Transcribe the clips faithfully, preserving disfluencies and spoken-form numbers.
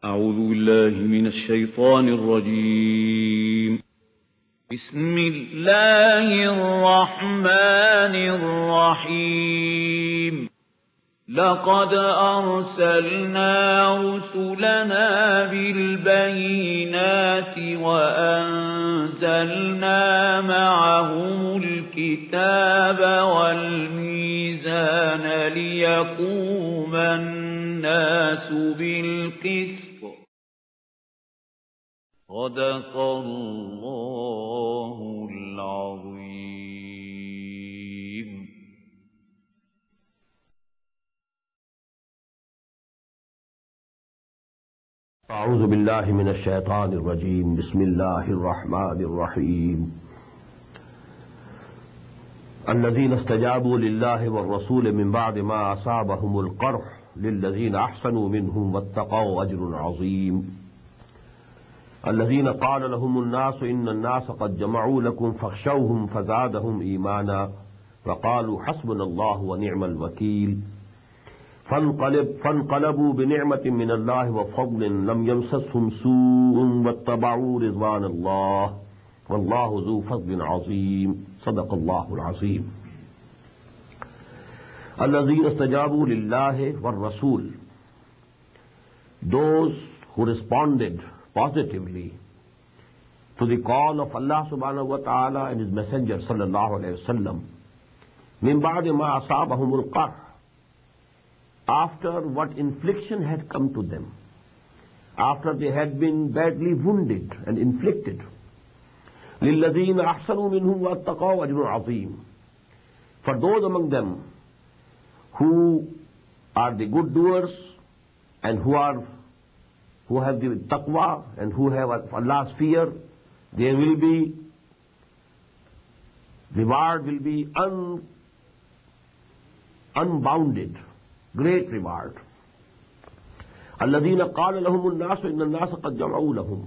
أعوذ بالله من الشيطان الرجيم. بسم الله الرحمن الرحيم. لقد أرسلنا رسلنا بالبينات وأنزلنا معهم الكتاب والميزان ليقوم الناس بالقسط. صدق الله العظيم. أعوذ بالله من الشيطان الرجيم. بسم الله الرحمن الرحيم. الذين استجابوا لله والرسول من بعد ما أصابهم القرح للذين أحسنوا منهم واتقوا أجر عظيم. الذين قال لهم الناس إن الناس قد جمعوا لكم فاخشوهم فزادهم إيمانا وقالوا حسبنا الله ونعم الوكيل. فانقلب فانقلبوا بنعمة من الله وفضل لم يمسسهم سوء واتبعوا رضوان الله والله ذو فضل عظيم. صدق الله العظيم. الذين استجابوا لله والرسول, those who responded positively to the call of Allah subhanahu wa ta'ala and His Messenger sallallahu alayhi wa sallam, min ba'di ma asabahumul qarh, after what infliction had come to them, after they had been badly wounded and inflicted. لِلَّذِينَ أَحْسَنُوا مِنْهُمْ وَاتَّقَوْا أَجْرٌ عَظِيمٌ. For those among them who are the good doers and who are who have the taqwa and who have Allah's fear, there will be, reward will be un, unbounded, great reward. الَّذِينَ قَالَ لَهُمُ النَّاسُ إِنَّ النَّاسَ قَدْ جَمَعُوا لَهُمْ.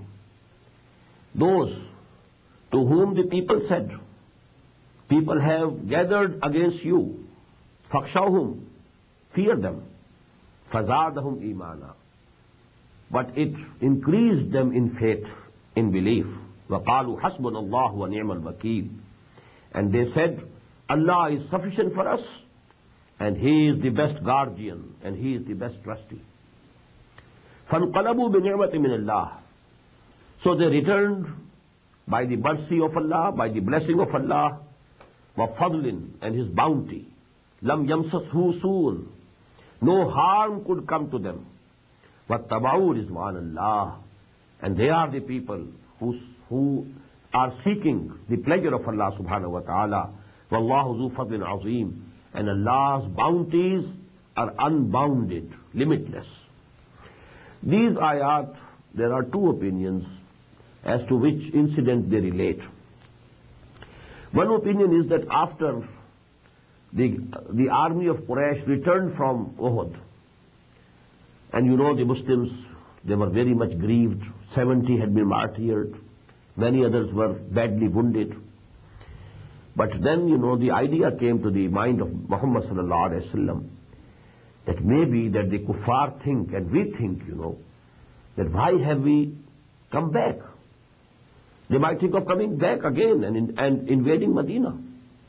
Those to whom the people said, people have gathered against you, فَخْشَوْهُمْ, fear them, فَزَادَهُمْ إِيمَانًا, but it increased them in faith, in belief. وَقَالُوا حَسْبُنَا اللَّهُ وَنِعْمَ الْوَكِيلُ. And they said, Allah is sufficient for us, and He is the best guardian, and He is the best trustee. فَانْقَلَبُوا بِنِعْمَةٍ مِّنَ اللَّهِ. So they returned by the mercy of Allah, by the blessing of Allah, وَفَضْلٍ, and His bounty. لَمْ يَمْسَسْهُ سُوءٌ, no harm could come to them. وَاتَّبَعُوا رِضْوَانَ اللَّهِ, and they are the people who, who are seeking the pleasure of Allah subhanahu wa ta'ala. وَاللَّهُ ذُو فَضْلٍ عَظِيمٍ. And Allah's bounties are unbounded, limitless. These ayat, there are two opinions as to which incident they relate. One opinion is that after the, the army of Quraysh returned from Uhud, and you know the Muslims, they were very much grieved. seventy had been martyred, many others were badly wounded. But then, you know, the idea came to the mind of Muhammad sallallahu alaihi wasallam that maybe that the kuffar think, and we think, you know, that why have we come back? They might think of coming back again and, in, and invading Medina.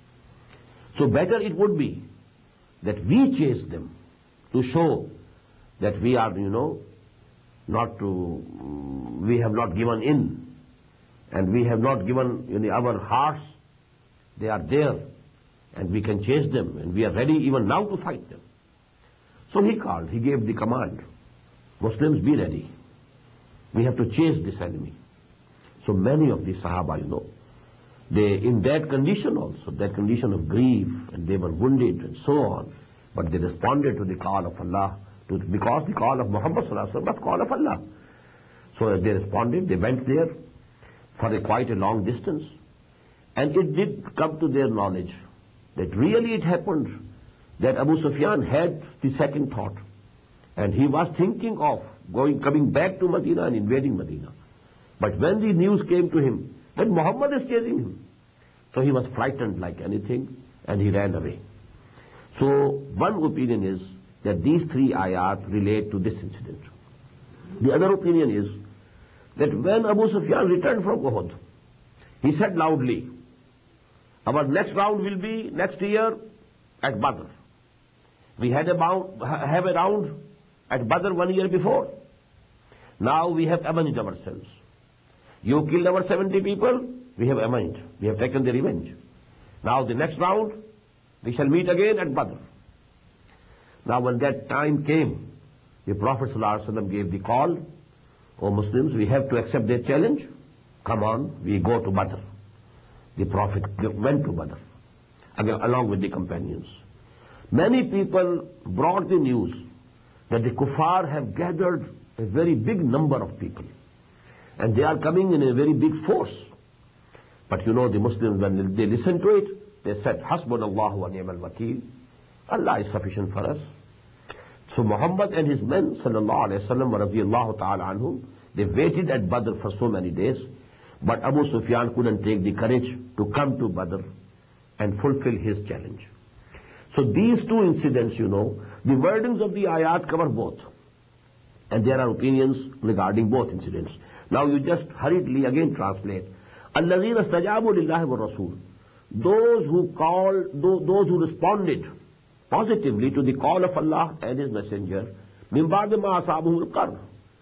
So better it would be that we chase them to show that we are, you know, not to, we have not given in, and we have not given, you know, our hearts. They are there, and we can chase them, and we are ready even now to fight them. So he called, he gave the command, Muslims, be ready. We have to chase this enemy. So many of the Sahaba, you know, they, in that condition also, that condition of grief, and they were wounded and so on, but they responded to the call of Allah, to, because the call of Muhammad sallallahu alaihi wasallam was the call of Allah. So they responded, they went there for a quite a long distance. And it did come to their knowledge that really it happened that Abu Sufyan had the second thought, and he was thinking of going, coming back to Medina and invading Medina. But when the news came to him that Muhammad is chasing him, so he was frightened like anything, and he ran away. So one opinion is that these three ayat relate to this incident. The other opinion is that when Abu Sufyan returned from Uhud, he said loudly, our next round will be next year at Badr. We had a bound, have a round at Badr one year before. Now we have avenged ourselves. You killed our seventy people, we have avenged. We have taken the revenge. Now the next round, we shall meet again at Badr. Now when that time came, the Prophet ﷺ gave the call, O Muslims, we have to accept their challenge. Come on, we go to Badr. The Prophet went to Badr, along with the companions. Many people brought the news that the kuffar have gathered a very big number of people, and they are coming in a very big force. But you know, the Muslims, when they listened to it, they said, Hasbunallahu wa ni'mal wakeel. Allah is sufficient for us. So Muhammad and his men, sallallahu alayhi wa sallam, wa radiyallahu ta'ala anhum, they waited at Badr for so many days, but Abu Sufyan couldn't take the courage to come to Badr and fulfill his challenge. So these two incidents, you know, the wordings of the ayat cover both. And there are opinions regarding both incidents. Now you just hurriedly again translate. الَّذِينَ اسْتَجَابُوا لِلَّهِ وَالرَّسُولِ. Those who called, those who responded positively to the call of Allah and His Messenger, مِنْ بَعْدِ مَا أَصَابُهُمُ الْقَرْحُ.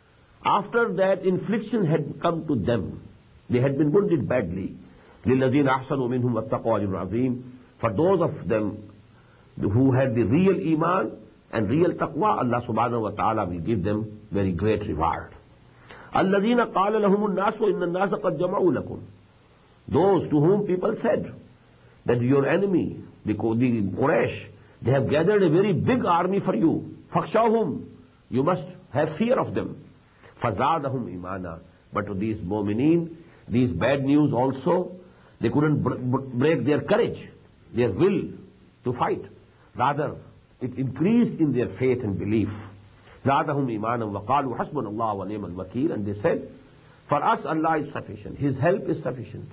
After that infliction had come to them, they had been wounded badly. لِلَّذِينَ أَحْسَنُوا مِنْهُمْ وَاتَّقُوا أَجْرٌ عَظِيمٌ. For those of them who had the real iman and real taqwa, Allah subhanahu wa ta'ala will give them very great reward. الَّذِينَ قَالَ لَهُمُ النَّاسُ إِنَّ النَّاسَ قَدْ جَمَعُوا لَكُمْ. Those to whom people said that your enemy, the, the Quraysh, they have gathered a very big army for you. فَخْشَوْهُمْ. You must have fear of them. فَزَادَهُمْ إِيمَانًا. But to these mu'mineen, these bad news also, they couldn't break their courage, their will to fight. Rather, it increased in their faith and belief. زَادَهُمْ إِيمَانًا وَقَالُوا حَسْبُنَ اللَّهُ وَنِعْمَ الْوَكِيلُ. And they said, for us Allah is sufficient. His help is sufficient.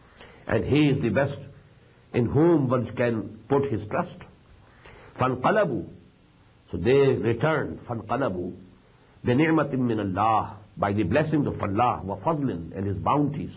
And He is the best in whom one can put his trust. فَانْقَلَبُوا. So they returned. فَانْقَلَبُوا بِنِعْمَةٍ مِّنَ اللَّهِ. By the blessings of Allah, وَفَضْلٍ, and His bounties.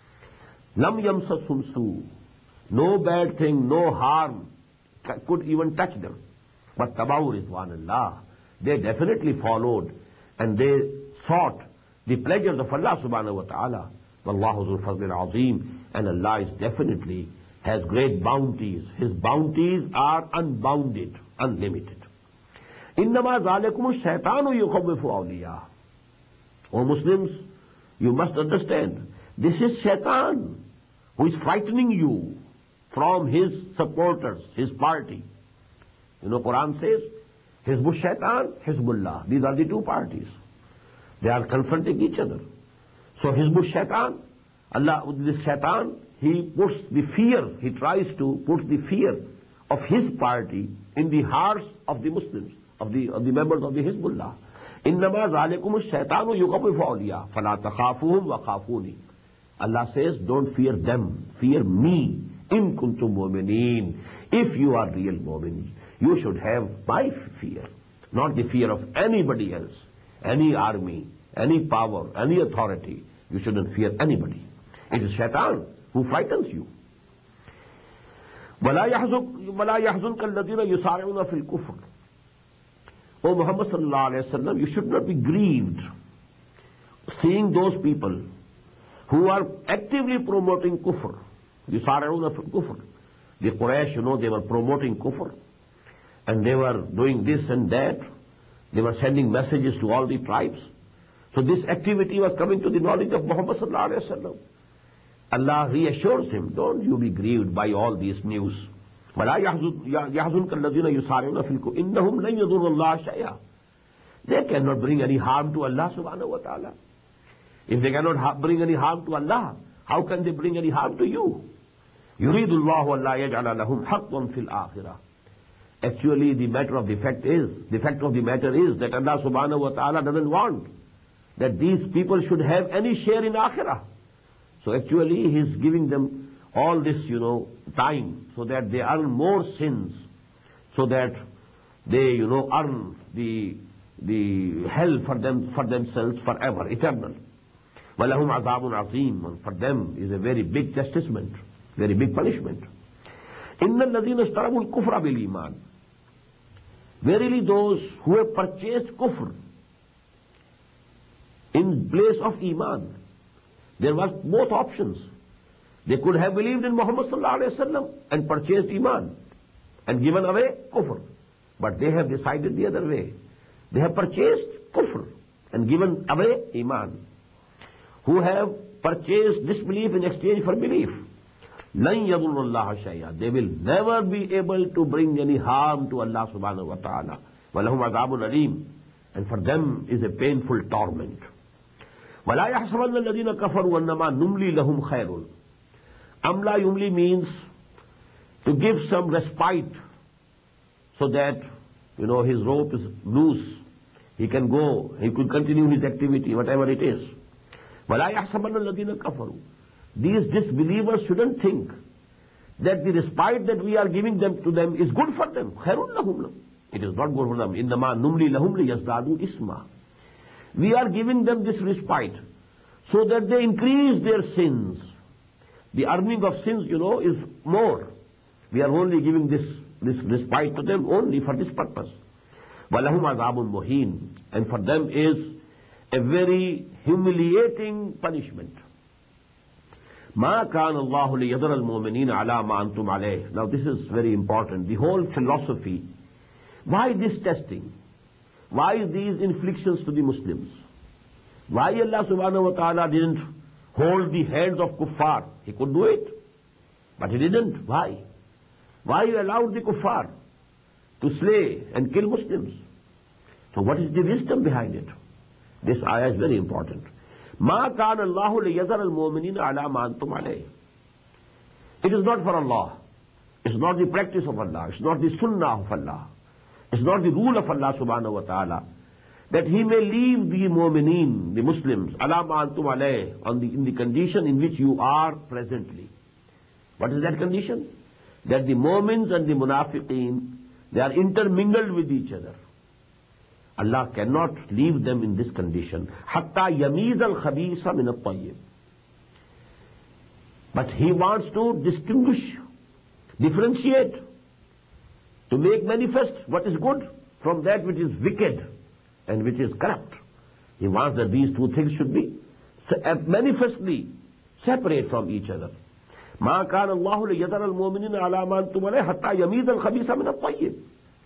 لَمْ يَمْسَسْهُمْ سُوءٌ. No bad thing, no harm could even touch them. But تَبَعُوا رِضْوَانَ اللَّهِ. They definitely followed and they sought the pleasures of Allah subhanahu wa ta'ala. وَاللَّهُ ذُو الْفَضْلِ الْعَظِيمِ. And Allah is definitely has great bounties. His bounties are unbounded, unlimited. إِنَّمَا ذَلِكُمُ الشَّيْطَانُ يُخَوِّفُ أَوْلِيَاهُ. O Muslims, you must understand, this is Shaitan who is frightening you from his supporters, his party. You know, Quran says, Hizbul Shaitan, Hizbullah. These are the two parties. They are confronting each other. So Hizbul Shaitan, Allah, this Shaitan, he puts the fear, he tries to put the fear of his party in the hearts of the Muslims, of the, of the members of the Hizbullah. إِنَّمَا ذَلِكُمُ الشَّيْطَانُ يُخَوِّفُ أَوْلِيَاهُ فَلَا تَخَافُوهُمْ وَخَافُونِي. Allah says, don't fear them, fear me. إِن كُنتُم مُؤْمِنِينَ. If you are real mu'min, you should have my fear, not the fear of anybody else, any army, any power, any authority. You shouldn't fear anybody. It is Shaitan who frightens you. وَلَا يَحْزُنْكَ الَّذِينَ يُسَارِعُونَ فِي الْكُفْرِ. O Muhammad sallallahu alayhi wa sallam, you should not be grieved seeing those people who are actively promoting kufr. يُسَارِعُونَ فِي الْكُفْرِ. The Quraysh, you know, they were promoting kufr. And they were doing this and that. They were sending messages to all the tribes. So this activity was coming to the knowledge of Muhammad sallallahu alayhi wa sallam. Allah reassures him, don't you be grieved by all these news. وَلَا يَحْزُنْكَ الَّذِينَ يُسَارِعُونَ فِي الْكُفْرِ إِنَّهُمْ لَن يَضُرُّوا اللَّهَ شَيْئًا. They cannot bring any harm to Allah subhanahu wa ta'ala. If they cannot bring any harm to Allah, how can they bring any harm to you? يُرِيدُ اللَّهُ أَلَّا يَجْعَلَ لَهُمْ حَقٌّ فِي الْآخِرَةِ. Actually, the matter of the fact is, the fact of the matter is that Allah subhanahu wa ta'ala doesn't want that these people should have any share in akhirah. So actually, He's giving them all this, you know, time so that they earn more sins, so that they, you know, earn the the hell for them for themselves forever, eternal. وَلَهُمْ عَذَابٌ عَظِيمٌ, and for them is a very big chastisement, very big punishment. إِنَّ الَّذِينَ اشْتَرَوُا الْكُفْرَ بِالْإِيمَانِ, verily those who have purchased kufr in place of iman. There was both options. They could have believed in Muhammad sallallahu alaihi wasallam and purchased iman and given away kufr. But they have decided the other way. They have purchased kufr and given away iman. Who have purchased disbelief in exchange for belief. لَن يَضُرُّ اللَّهَ شَيْئًا, they will never be able to bring any harm to Allah subhanahu wa ta'ala. وَلَهُمْ عَذَابٌ أَلِيمٌ, and for them is a painful torment. وَلَا يَحْسَبَنَّ الَّذِينَ كَفَرُوا أَنَّمَا نُمْلِي لَهُمْ خَيْرٌ. Amla yumli means to give some respite so that, you know, his rope is loose. He can go, he could continue his activity, whatever it is. وَلَا يَحْسَبَنَّ الَّذِينَ كَفَرُوا. These disbelievers shouldn't think that the respite that we are giving them to them is good for them. خَيْرٌ لَهُمْ. It is not good for them. إِنَّمَا نُمْلِي لَهُمْ لِيَزْدَادُوا إِثْمًا. We are giving them this respite so that they increase their sins. The earning of sins, you know, is more. We are only giving this, this respite to them only for this purpose. وَلَهُمْ عَذَابٌ مُهِينٌ, and for them is a very humiliating punishment. مَا كَانَ اللَّهُ لِيَذَرَ الْمُؤْمِنِينَ عَلَى مَا أَنْتُمْ عَلَيْهِ. Now this is very important. The whole philosophy. Why this testing? Why these inflictions to the Muslims? Why Allah subhanahu wa ta'ala didn't hold the hands of kuffar? He could do it, but he didn't. Why? Why he allowed the kuffar to slay and kill Muslims? So what is the wisdom behind it? This ayah is very important. مَا كَانَ اللَّهُ لِيَذَرَ الْمُؤْمِنِينَ عَلَى مَا أَنْتُمْ عَلَيْهِ. It is not for Allah. It's not the practice of Allah. It's not the sunnah of Allah. It's not the rule of Allah subhanahu wa ta'ala that He may leave the mu'mineen, the Muslims, عَلَى مَا أَنْتُمْ عَلَيْهِ, on the, in the condition in which you are presently. What is that condition? That the mu'mins and the munafiqeen, they are intermingled with each other. Allah cannot leave them in this condition. حَتَّى يَمِيزَ الْخَبِيثَ مِنَ الطَّيِّبِ. But He wants to distinguish, differentiate, to make manifest what is good from that which is wicked and which is corrupt. He wants that these two things should be manifestly separate from each other. مَا كَانَ اللَّهُ لِيَذَرَ الْمُؤْمِنِينَ عَلَى مَا أَنْتُمْ عَلَيْهِ حَتَّى يَمِيزَ الْخَبِيثَ مِنَ الطَّيِّبِ.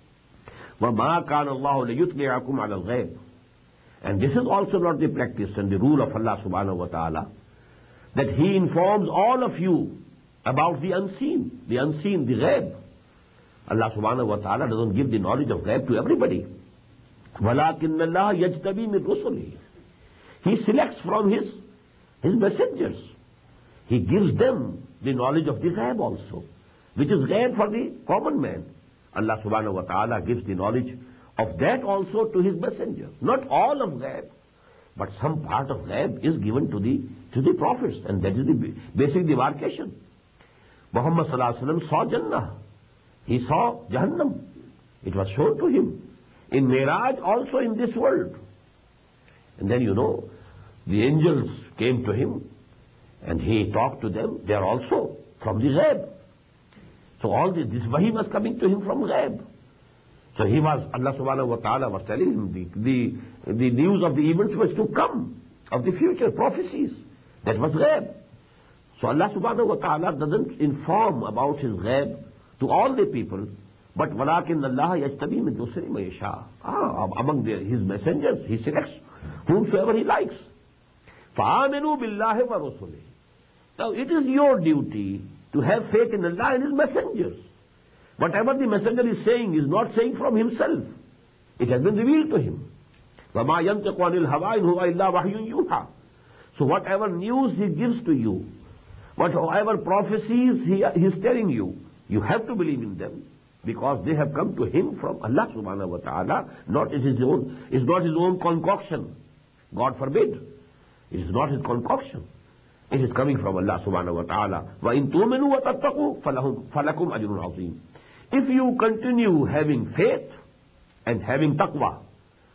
وَمَا كَانَ اللَّهُ لِيُطْلِعَكُمْ عَلَى الْغَيْبِ. And this is also not the practice and the rule of Allah subhanahu wa ta'ala, that He informs all of you about the unseen, the unseen, the ghaib. Allah subhanahu wa ta'ala doesn't give the knowledge of ghaib to everybody. وَلَكِنَّ اللَّهَ يَجْتَبِي مِنْ رُسُلِهِ. He selects from His, His messengers. He gives them the knowledge of the ghaib also, which is ghaib for the common man. Allah subhanahu wa ta'ala gives the knowledge of that also to His messenger. Not all of ghaib, but some part of ghaib is given to the, to the prophets, and that is the basic demarcation. Muhammad sallallahu alaihi wasallam saw Jannah. He saw Jahannam. It was shown to him. In Miraj, also in this world. And then, you know, the angels came to him and he talked to them. They are also from the ghaib. So all this, this wahi was coming to him from ghaib. So he was, Allah subhanahu wa ta'ala was telling him the, the, the news of the events which to come, of the future, prophecies. That was ghaib. So Allah subhanahu wa ta'ala doesn't inform about His ghaib to all the people, but وَلَكِنَّ اللَّهَ يَجْتَبِي مِنْ رُسُلِهِ مَن يَشَاءُ. Ah, among the, His messengers, He selects whomsoever He likes. فَآمِنُوا بِاللَّهِ وَرُسُلِهِ. Now it is your duty to have faith in Allah and His messengers. Whatever the messenger is saying is not saying from himself. It has been revealed to him. وَمَا يَنْتِقُ عَنِ الْهَوَىٰ إِنْ هُوَ إِلَّا وَحْيٌ يُوحَىٰ. So whatever news He gives to you, whatever prophecies He is telling you, you have to believe in them, because they have come to Him from Allah subhanahu wa ta'ala. Not it is his own, it's not His own concoction. God forbid. It is not His concoction. It is coming from Allah subhanahu wa ta'ala. وَإِن تُؤْمِنُوا وَتَتَّقُوا فَلَكُمْ أَجْرٌ عَظِيمٌ. If you continue having faith and having taqwa,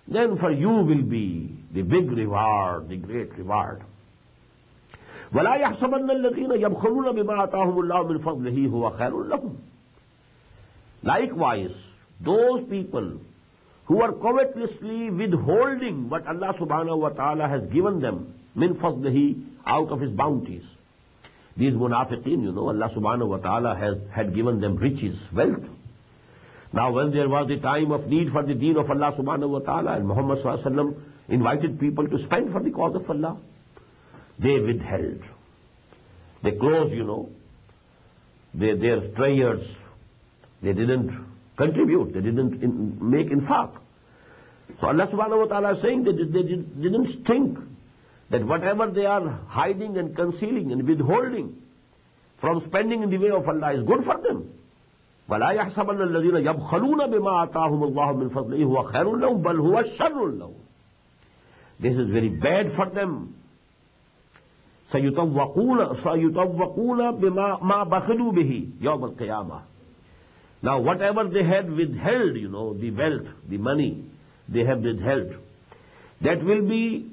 then for you will be the big reward, the great reward. وَلَا يَحْسَبَنَّ الَّذِينَ يَبْخَلُونَ بِمَا آتَاهُمُ اللَّهُ مِنْ فَضْلِهِ هُوَ خَيْرٌ لَهُمْ. Likewise, those people who are covetously withholding what Allah subhanahu wa ta'ala has given them, min fadlihi, out of His bounties. These munafiqeen, you know, Allah subhanahu wa ta'ala has had given them riches, wealth. Now when there was the time of need for the deen of Allah subhanahu wa ta'ala, and Muhammad sallallahu alaihi wasallam invited people to spend for the cause of Allah, they withheld. They closed, you know, they, their prayers. They didn't contribute. They didn't in, make infaq. So Allah subhanahu wa ta'ala is saying that they did, didn't think that whatever they are hiding and concealing and withholding from spending in the way of Allah is good for them. وَلَا يَحْسَبَنَّ الَّذِينَ يَبْخَلُونَ بِمَا آتَاهُمُ اللَّهُ مِنْ فَضْلِهِ هُوَ خَيْرٌ لَهُمْ بَلْ هُوَ شَرٌ لَهُمْ. This is very bad for them. سَيُطَوَّقُونَ سَيُطَوَّقُونَ بِمَا مَا بَخِلُوا بِهِ يَوْمَ الْقِيَامَةِ. Now whatever they had withheld, you know, the wealth, the money, they have withheld, that will be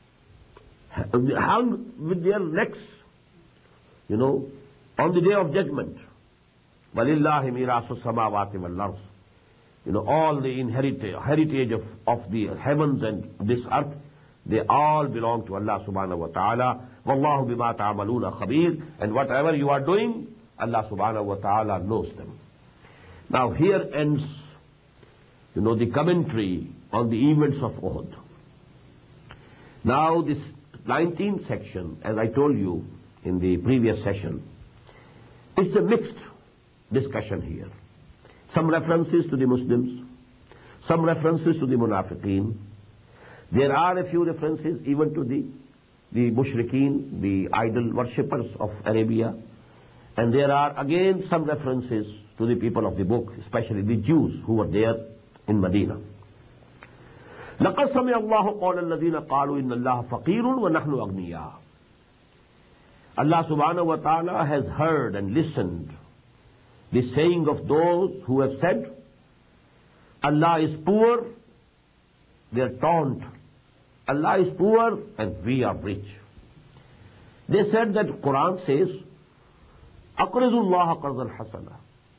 hung with their necks, you know, on the day of judgment. وَلِلَّهِ مِيرَاثُ السَّمَاوَاتِ وَالْأَرْضِ. You know, all the inheritage, heritage of, of the heavens and this earth, they all belong to Allah subhanahu wa ta'ala. وَاللَّهُ بِمَا تَعْمَلُونَ خَبِيرٌ. And whatever you are doing, Allah subhanahu wa ta'ala knows them. Now here ends, you know, the commentary on the events of Uhud. Now this nineteenth section, as I told you in the previous session, it's a mixed discussion here. Some references to the Muslims, some references to the Munafiqeen. There are a few references even to the, the Mushrikeen, the idol worshippers of Arabia. And there are again some references to the people of the book, especially the Jews who were there in Medina. لَقَدْ سَمِعَ اللَّهُ قَوْلَ الَّذِينَ قَالُوا إِنَّ اللَّهَ فَقِيرٌ وَنَحْنُ أَغْنِيَاءٌ. Allah subhanahu wa ta'ala has heard and listened the saying of those who have said, Allah is poor, their taunt. Allah is poor and we are rich. They said that Quran says, أَقْرِضُ اللَّهَ قَرْضًا حَسَنًا.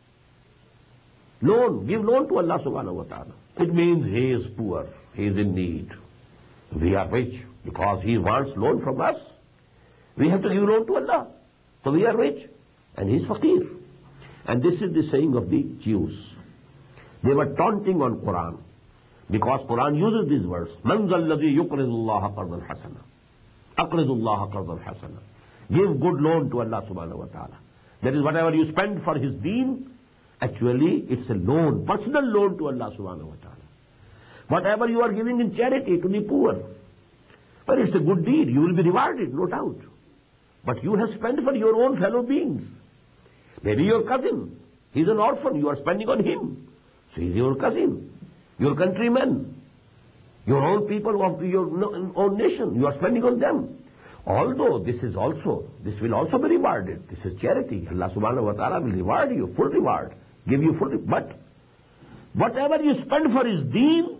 Loan, give loan to Allah subhanahu wa ta'ala. It means he is poor, he is in need. We are rich because he wants loan from us. We have to give loan to Allah. So we are rich and he is faqir. And this is the saying of the Jews. They were taunting on Quran because Quran uses these words. مَنْ ذَا الَّذِي يُقْرِضُ اللَّهَ قَرْضًا حَسَنًا. أَقْرِضُ اللَّهَ قَرْضًا حَسَنًا. Give good loan to Allah subhanahu wa ta'ala. That is, whatever you spend for his deen, actually it's a loan, personal loan to Allah subhanahu wa ta'ala. Whatever you are giving in charity to the poor, well, it's a good deed, you will be rewarded, no doubt. But you have spent for your own fellow beings. Maybe your cousin, he's an orphan, you are spending on him. So he's your cousin, your countrymen, your own people of your own nation, you are spending on them. Although this is also, this will also be rewarded. This is charity. Allah subhanahu wa ta'ala will reward you, full reward, give you full reward. But whatever you spend for his deen,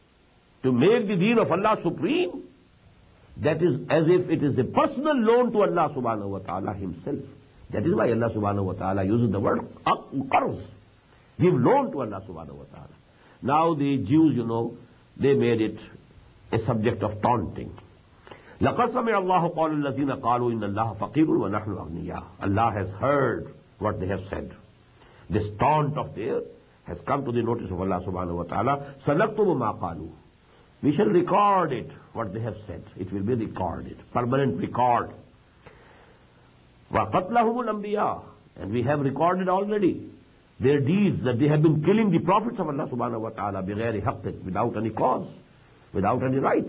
to make the deen of Allah supreme, that is as if it is a personal loan to Allah subhanahu wa ta'ala himself. That is why Allah subhanahu wa ta'ala uses the word qarz. Give loan to Allah subhanahu wa ta'ala. Now the Jews, you know, they made it a subject of taunting. لَقَدْ سَمِعَ اللَّهُ قَوْلَ الَّذِينَ قَالُوا إِنَّ اللَّهَ فَقِيرٌ وَنَحْنُ أَغْنِيَاءٌ. Allah has heard what they have said. This taunt of theirs has come to the notice of Allah subhanahu wa ta'ala. سَنَكْتُبُ مَا قَالُوا. We shall record it, what they have said. It will be recorded, permanent record. وَقَتْلَهُمُ الْأَنْبِيَاءُ. And we have recorded already their deeds, that they have been killing the prophets of Allah subhanahu wa ta'ala بِغَيْرِ حَقٍّ, without any cause, without any right.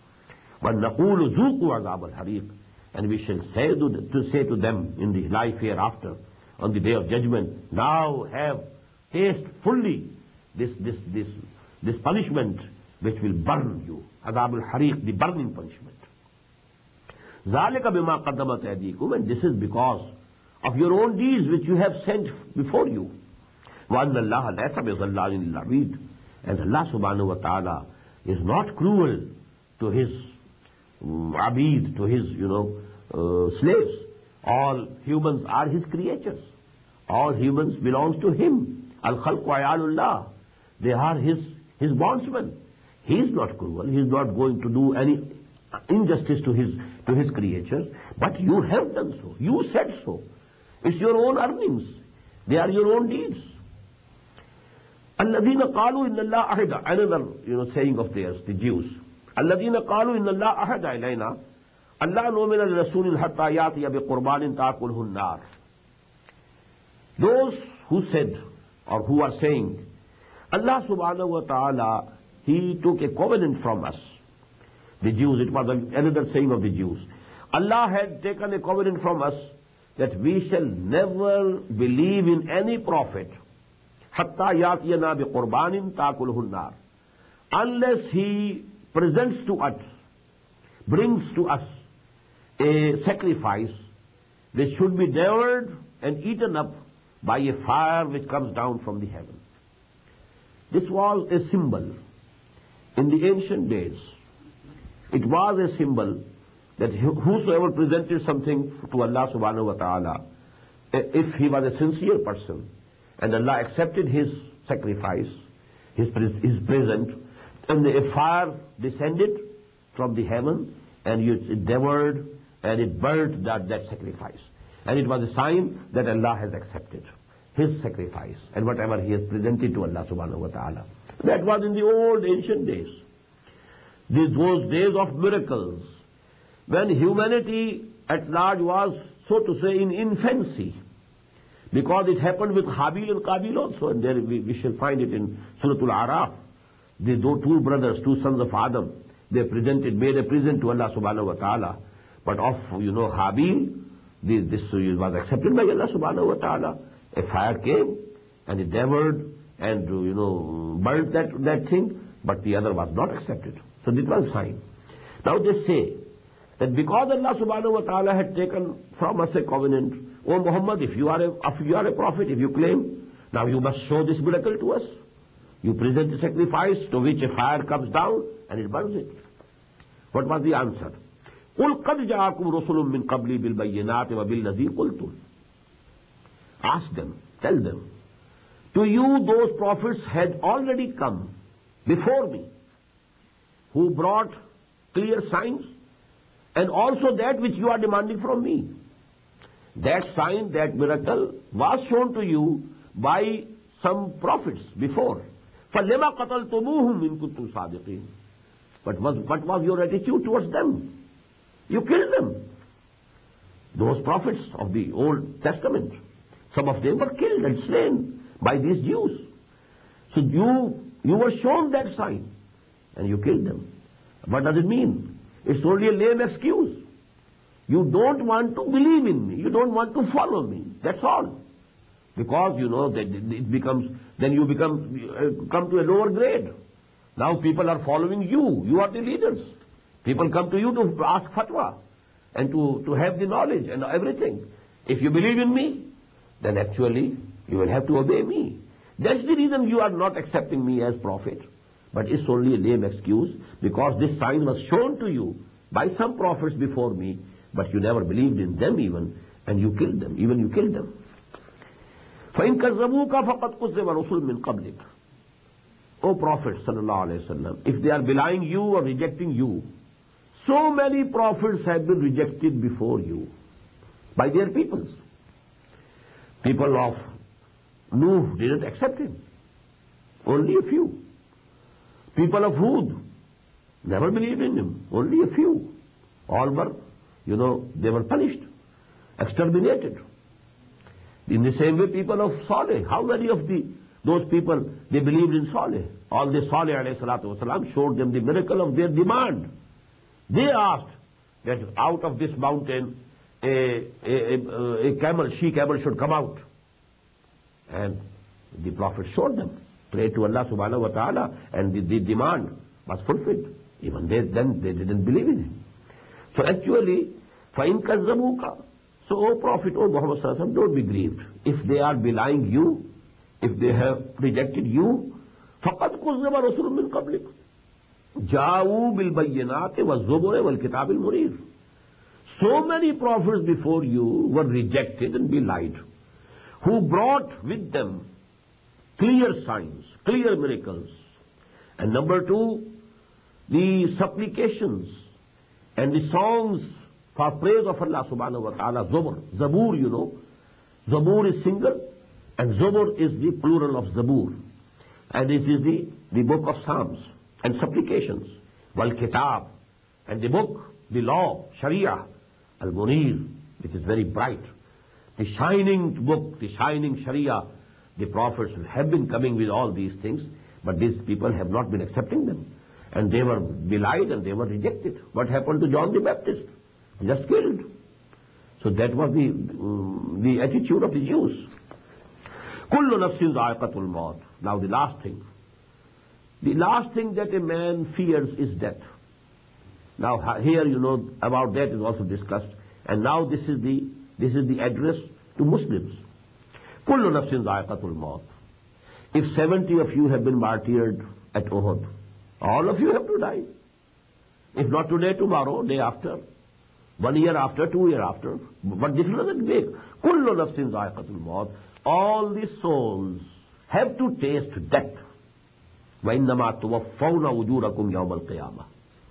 وَنَقُولُ ذُوقُوا عَذَابَ الْحَرِيقِ. And we shall say to, to say to them in the life hereafter, on the day of judgment, now have, taste fully this, this, this, this punishment which will burn you. عَذَابُ الْحَرِيقِ, the burning punishment. ذَلِكَ بِمَا قَدَّمَتْ أَيْدِيكُمْ. And this is because of your own deeds which you have sent before you. وَأَنَّ اللَّهَ لَيْسَ بِظَلَّامٍ لِلْعَبِيدِ. And Allah subhanahu wa ta'ala is not cruel to his um, abid, to his, you know, uh, slaves. All humans are his creatures. All humans belongs to him. Al-Khalqu Ayalullah. They are his, his bondsmen. He is not cruel. He is not going to do any injustice to his, to his creatures. But you have done so. You said so. It's your own earnings. They are your own deeds. الَّذِينَ قَالُوا إِنَّ اللَّهَ أَحِدَ. Another, you know, saying of theirs, the Jews. الَّذِينَ قَالُوا إِنَّ اللَّهَ أَحَدَ إِلَيْنَا أَلَّا نُؤْمِنَ لِرَسُولٍ حَتَّى يَأْتِيَ بِقُرْبَانٍ تَأْكُلُهُ النَّارُ. Those who said, or who are saying, Allah subhanahu wa ta'ala, He took a covenant from us. The Jews, it was another saying of the Jews. Allah had taken a covenant from us that we shall never believe in any prophet حَتَّى يَأْتِيَنَا بِقُرْبَانٍ تَأْكُلُهُ النَّارُ, unless he presents to us, brings to us a sacrifice which should be devoured and eaten up by a fire which comes down from the heaven. This was a symbol. In the ancient days, it was a symbol that whosoever presented something to Allah subhanahu wa ta'ala, if he was a sincere person, and Allah accepted his sacrifice, his, his present, and a fire descended from the heaven, and it devoured, and it burnt that, that sacrifice. And it was a sign that Allah has accepted his sacrifice, and whatever he has presented to Allah subhanahu wa ta'ala. That was in the old ancient days. These, those days of miracles, when humanity at large was, so to say, in infancy. Because it happened with Habil and Qabil also, and there we, we shall find it in Surah Al-Araf. The two brothers, two sons of Adam, they presented, made a present to Allah subhanahu wa ta'ala. But of, you know, Habil, this, this was accepted by Allah subhanahu wa ta'ala. A fire came, and it devoured, and, you know, burnt that, that thing, but the other was not accepted. So this was a sign. Now they say that because Allah subhanahu wa ta'ala had taken from us a covenant, O Muhammad, if you are a, if you are a prophet, if you claim, now you must show this miracle to us. You present a sacrifice to which a fire comes down and it burns it. What was the answer? قُلْ قَدْ جَاءَكُمْ رُسُلٌ مِّن قَبْلِي بِالْبَيِّنَاتِ وَبِالَّذِي قُلْتُمْ. Ask them, tell them, to you those prophets had already come before me, who brought clear signs, and also that which you are demanding from me. That sign, that miracle was shown to you by some prophets before. فَلِمَا قَتَلْتُمُوهُمْ إِن كُنتُمْ صَادِقِينَ. But was, what was your attitude towards them? You killed them. Those prophets of the Old Testament, some of them were killed and slain by these Jews. So you, you were shown that sign and you killed them. What does it mean? It's only a lame excuse. You don't want to believe in me. You don't want to follow me. That's all. Because, you know, that it becomes, then you become, uh, come to a lower grade. Now people are following you. You are the leaders. People come to you to ask fatwa and to, to have the knowledge and everything. If you believe in me, then actually you will have to obey me. That's the reason you are not accepting me as prophet. But it's only a lame excuse, because this sign was shown to you by some prophets before me, but you never believed in them even, and you killed them. Even you killed them. فَإِن كَذَّبُوكَ فَقَدْ كُذِّبَ رُسُلٌ مِّن قَبْلِكَ. O Prophet sallallahu alaihi wasallam, if they are belying you or rejecting you, so many prophets have been rejected before you by their peoples. People of Nuh didn't accept him. Only a few. People of Hud never believed in him. Only a few. All were, you know, they were punished, exterminated. In the same way, people of Saleh, how many of the those people, they believed in Saleh? All the Saleh alayhi salatu wasalam showed them the miracle of their demand. They asked that out of this mountain a, a, a, a camel, she-camel should come out. And the Prophet showed them, prayed to Allah subhanahu wa ta'ala, and the, the demand was fulfilled. Even they, then they didn't believe in him. So actually, فَإِن كَذَّبُوكَ. So, O Prophet, O Muhammad sallallahu alaihi wasallam, don't be grieved. If they are belying you, if they have rejected you, فَقَدْ كُذِّبَ رُسُلٌ مِّن قَبْلِكَ. Ja'u bil bayyinati wa zubur wal kitab al munir. So many prophets before you were rejected and belied, who brought with them clear signs, clear miracles. And number two, the supplications and the songs for praise of Allah subhanahu wa ta'ala, Zubur. Zabur, you know. Zabur is single and Zubur is the plural of Zabur. And it is the, the book of Psalms and supplications. Wal Kitab, and the book, the law, Sharia, Al Munir, which is very bright. The shining book, the shining Sharia, the prophets have been coming with all these things, but these people have not been accepting them. And they were belied and they were rejected. What happened to John the Baptist? Just killed. So that was the, um, the attitude of the Jews. Kullu nafsin dha'iqatul maut. Now the last thing. The last thing that a man fears is death. Now here, you know, about that is also discussed. And now this is the, this is the address to Muslims. Kullu nafsin dha'iqatul maut. If seventy of you have been martyred at Uhud, all of you have to die. If not today, tomorrow, day after, one year after, two year after. What difference does it make? Kullu nafsin dha'iqatul maut. All the souls have to taste death. وَإِنَّمَا تُوَفَّوْنَ وُجُورَكُمْ يَوْمَ الْقِيَامَةِ.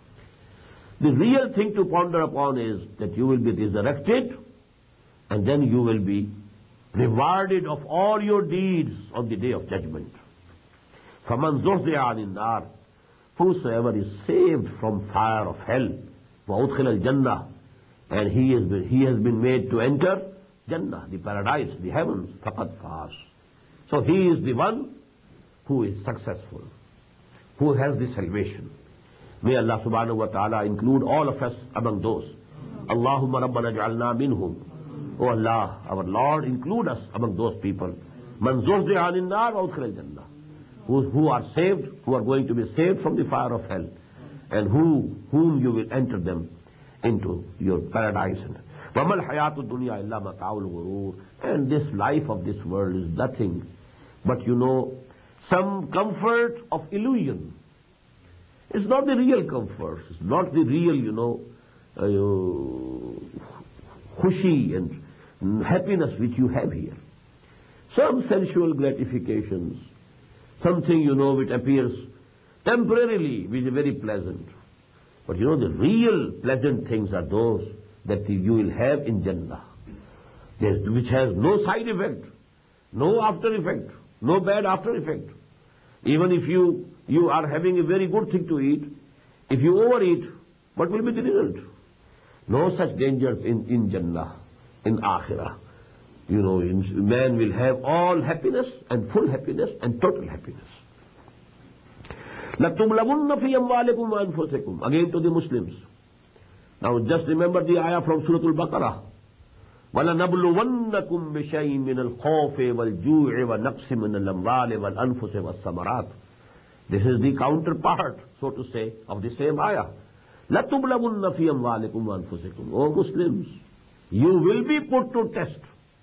The real thing to ponder upon is that you will be resurrected and then you will be rewarded of all your deeds on the day of judgment. فَمَنْ زُحْزِحَ عَنِ النَّارِ. Whosoever is saved from fire of hell, وَأُدْخِلَ الْجَنَّةِ, and he has been, he has been made to enter Jannah, the paradise, the heavens, faqad faz. So he is the one who is successful, who has the salvation. May Allah subhanahu wa ta'ala include all of us among those. Allahumma rabbana ja'alna minhum. Oh Allah, our Lord, include us among those people. Man zuhziha anin nar wa udkhila al-jannah. Who, who are saved, who are going to be saved from the fire of hell, and who, whom you will enter them into your paradise. وَمَا الْحَيَاةُ الدُّنْيَا إِلَّا مَتَاعُ الْغُرُورِ. And this life of this world is nothing but, you know, some comfort of illusion. It's not the real comfort. It's not the real, you know, uh, khushi and happiness which you have here. Some sensual gratifications, something, you know, which appears temporarily, which is very pleasant. But you know, the real pleasant things are those that you will have in Jannah, which has no side effect, no after effect, no bad after effect. Even if you, you are having a very good thing to eat, if you overeat, what will be the result? No such dangers in, in Jannah, in Akhirah. You know, in, man will have all happiness and full happiness and total happiness. لَتُبْلَغُنَّ فِي أَمْوَالِكُمْ وَأَنفُسِكُمْ. Again to the Muslims. Now just remember the ayah from Surah Al-Baqarah. وَلَنَبْلُوَنَّكُمْ بِشَيْءٍ مِّنَ الْخَوْفِ وَالْجُوعِ وَنَقْصٍ مِّنَ الْأَمْوَالِ وَالْأَنفُسِ وَالثَّمَرَاتِ. This is the counterpart, so to say, of the same ayah. لَتُبْلَغُنَّ فِي أَمْوَالِكُمْ وَأَنفُسِكُمْ. O Muslims, you will be put to test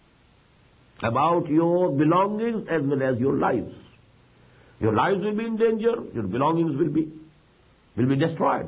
about your belongings as well as your lives. Your lives will be in danger, your belongings will be, will be destroyed.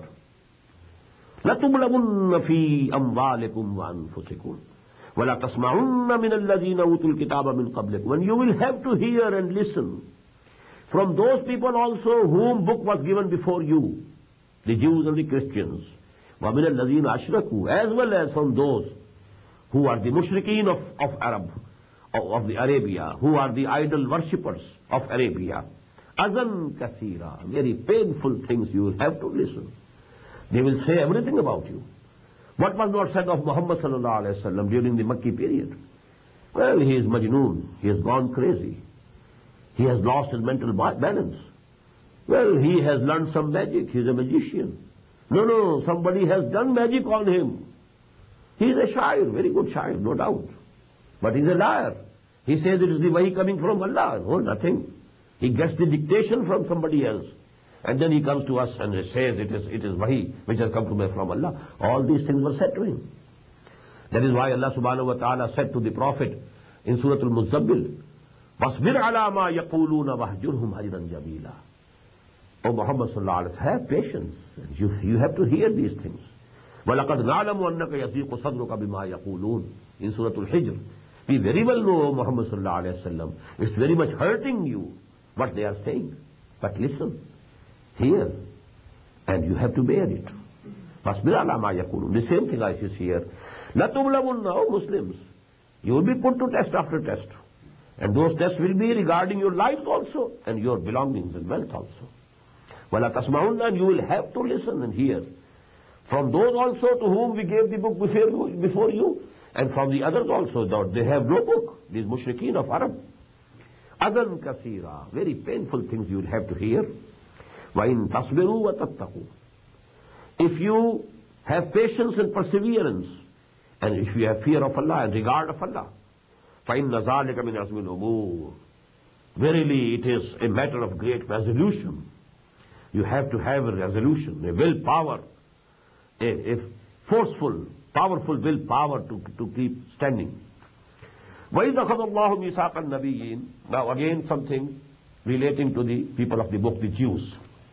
لَتُبْلَغُنَّ فِي أَمْوَالِكُمْ وَأَنفُسِكُمْ وَلَا تَسْمَعُنَّ مِنَ الَّذِينَ أُوتُوا الْكِتَابَ مِنْ قَبْلِكُمْ. And you will have to hear and listen from those people also whom book was given before you, the Jews and the Christians. وَمِنَ الَّذِينَ أَشْرَكُوا, as well as from those who are the mushrikeen of, of Arab, of, of the Arabia, who are the idol worshippers of Arabia. Azan kasira, very painful things you will have to listen. They will say everything about you. What was not said of Muhammad sallallahu alaihi wasallam during the Makki period? Well, he is Majnoon, he has gone crazy. He has lost his mental balance. Well, he has learned some magic, he is a magician. No, no, somebody has done magic on him. He is a shair, very good shair, no doubt. But he is a liar. He says it is the wahi coming from Allah. No, nothing. He gets the dictation from somebody else. And then he comes to us and he says it is, it is wahi which has come to me from Allah. All these things were said to him. That is why Allah subhanahu wa ta'ala said to the Prophet in Surah Al-Muzammil, وَاصْبِرْ عَلَى مَا يَقُولُونَ وَاهْجُرْهُمْ هَجْرًا جَمِيلًا. O Muhammad sallallahu alaihi wasallam, have patience. You, you have to hear these things. وَلَقَدْ نَعْلَمُ أَنَّكَ يَضِيقُ صَدْرُكَ بِمَا يَقُولُونَ in Surah Al-Hijr. We very well know, O Muhammad sallallahu alaihi wasallam, it's very much hurting you what they are saying. But listen, hear, and you have to bear it. فَاصْبِرْ عَلَى مَا يَقُولُونَ. The same thing I is here. لَتُبْلَوُنَّ, O Muslims, you will be put to test after test. And those tests will be regarding your lives also, and your belongings and wealth also. وَلَا تَسْمَعُنَّ, and you will have to listen and hear. From those also to whom we gave the book before, before you, and from the others also, that they have no book, these mushrikeen of Arab. Adhan kasira, very painful things you will have to hear. وَإِن تَصْبِرُوا وَتَتَّقُوا. If you have patience and perseverance, and if you have fear of Allah and regard of Allah, فَإِنَّ ذَلِكَ مِنْ عَزْمِ الْأُمُورِ. Verily it is a matter of great resolution. You have to have a resolution, a willpower, a, a forceful, powerful willpower to, to keep standing. وَإِذْ أَخَذَ اللَّهُ مِيثَاقَ النَّبِيِّينَ. Now again something relating to the people of the book, the Jews.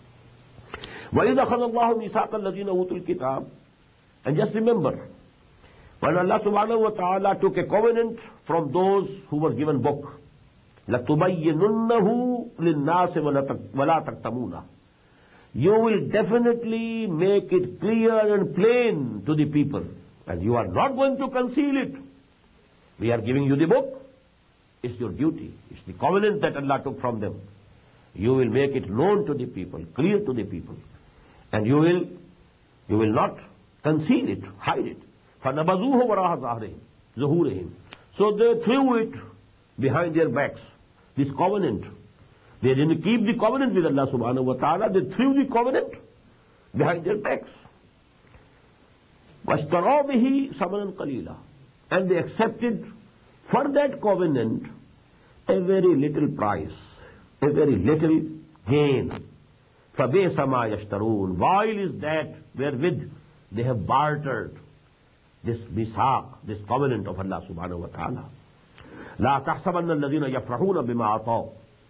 وَإِذْ أَخَذَ اللَّهُ مِيثَاقَ الَّذِينَ أُوتُوا الْكِتَابَ. And just remember, when Allah subhanahu wa ta'ala took a covenant from those who were given book, لَتُبَيِّنُنَّهُ لِلنَّاسِ وَلَا تَكْتَمُونَهُ. You will definitely make it clear and plain to the people, and you are not going to conceal it. We are giving you the book. It's your duty. It's the covenant that Allah took from them. You will make it known to the people, clear to the people, and you will, you will not conceal it, hide it. فَنَبَذُوهُ وَرَاءَ ظَهْرِهِمْ ظُهُورِهِمْ. So they threw it behind their backs, this covenant. They didn't keep the covenant with Allah subhanahu wa ta'ala, they threw the covenant behind their backs. وَاشْتَرَوْا بِهِ ثَمَنًا قَلِيلًا. And they accepted for that covenant a very little price, a very little gain. فَبِئْسَ مَا يَشْتَرُونَ. While is that wherewith they have bartered this misaq, this covenant of Allah subhanahu wa ta'ala. لَا تَحْسَبَنَّ الَّذِينَ يَفْرَحُونَ بِمَا أَطَوْا.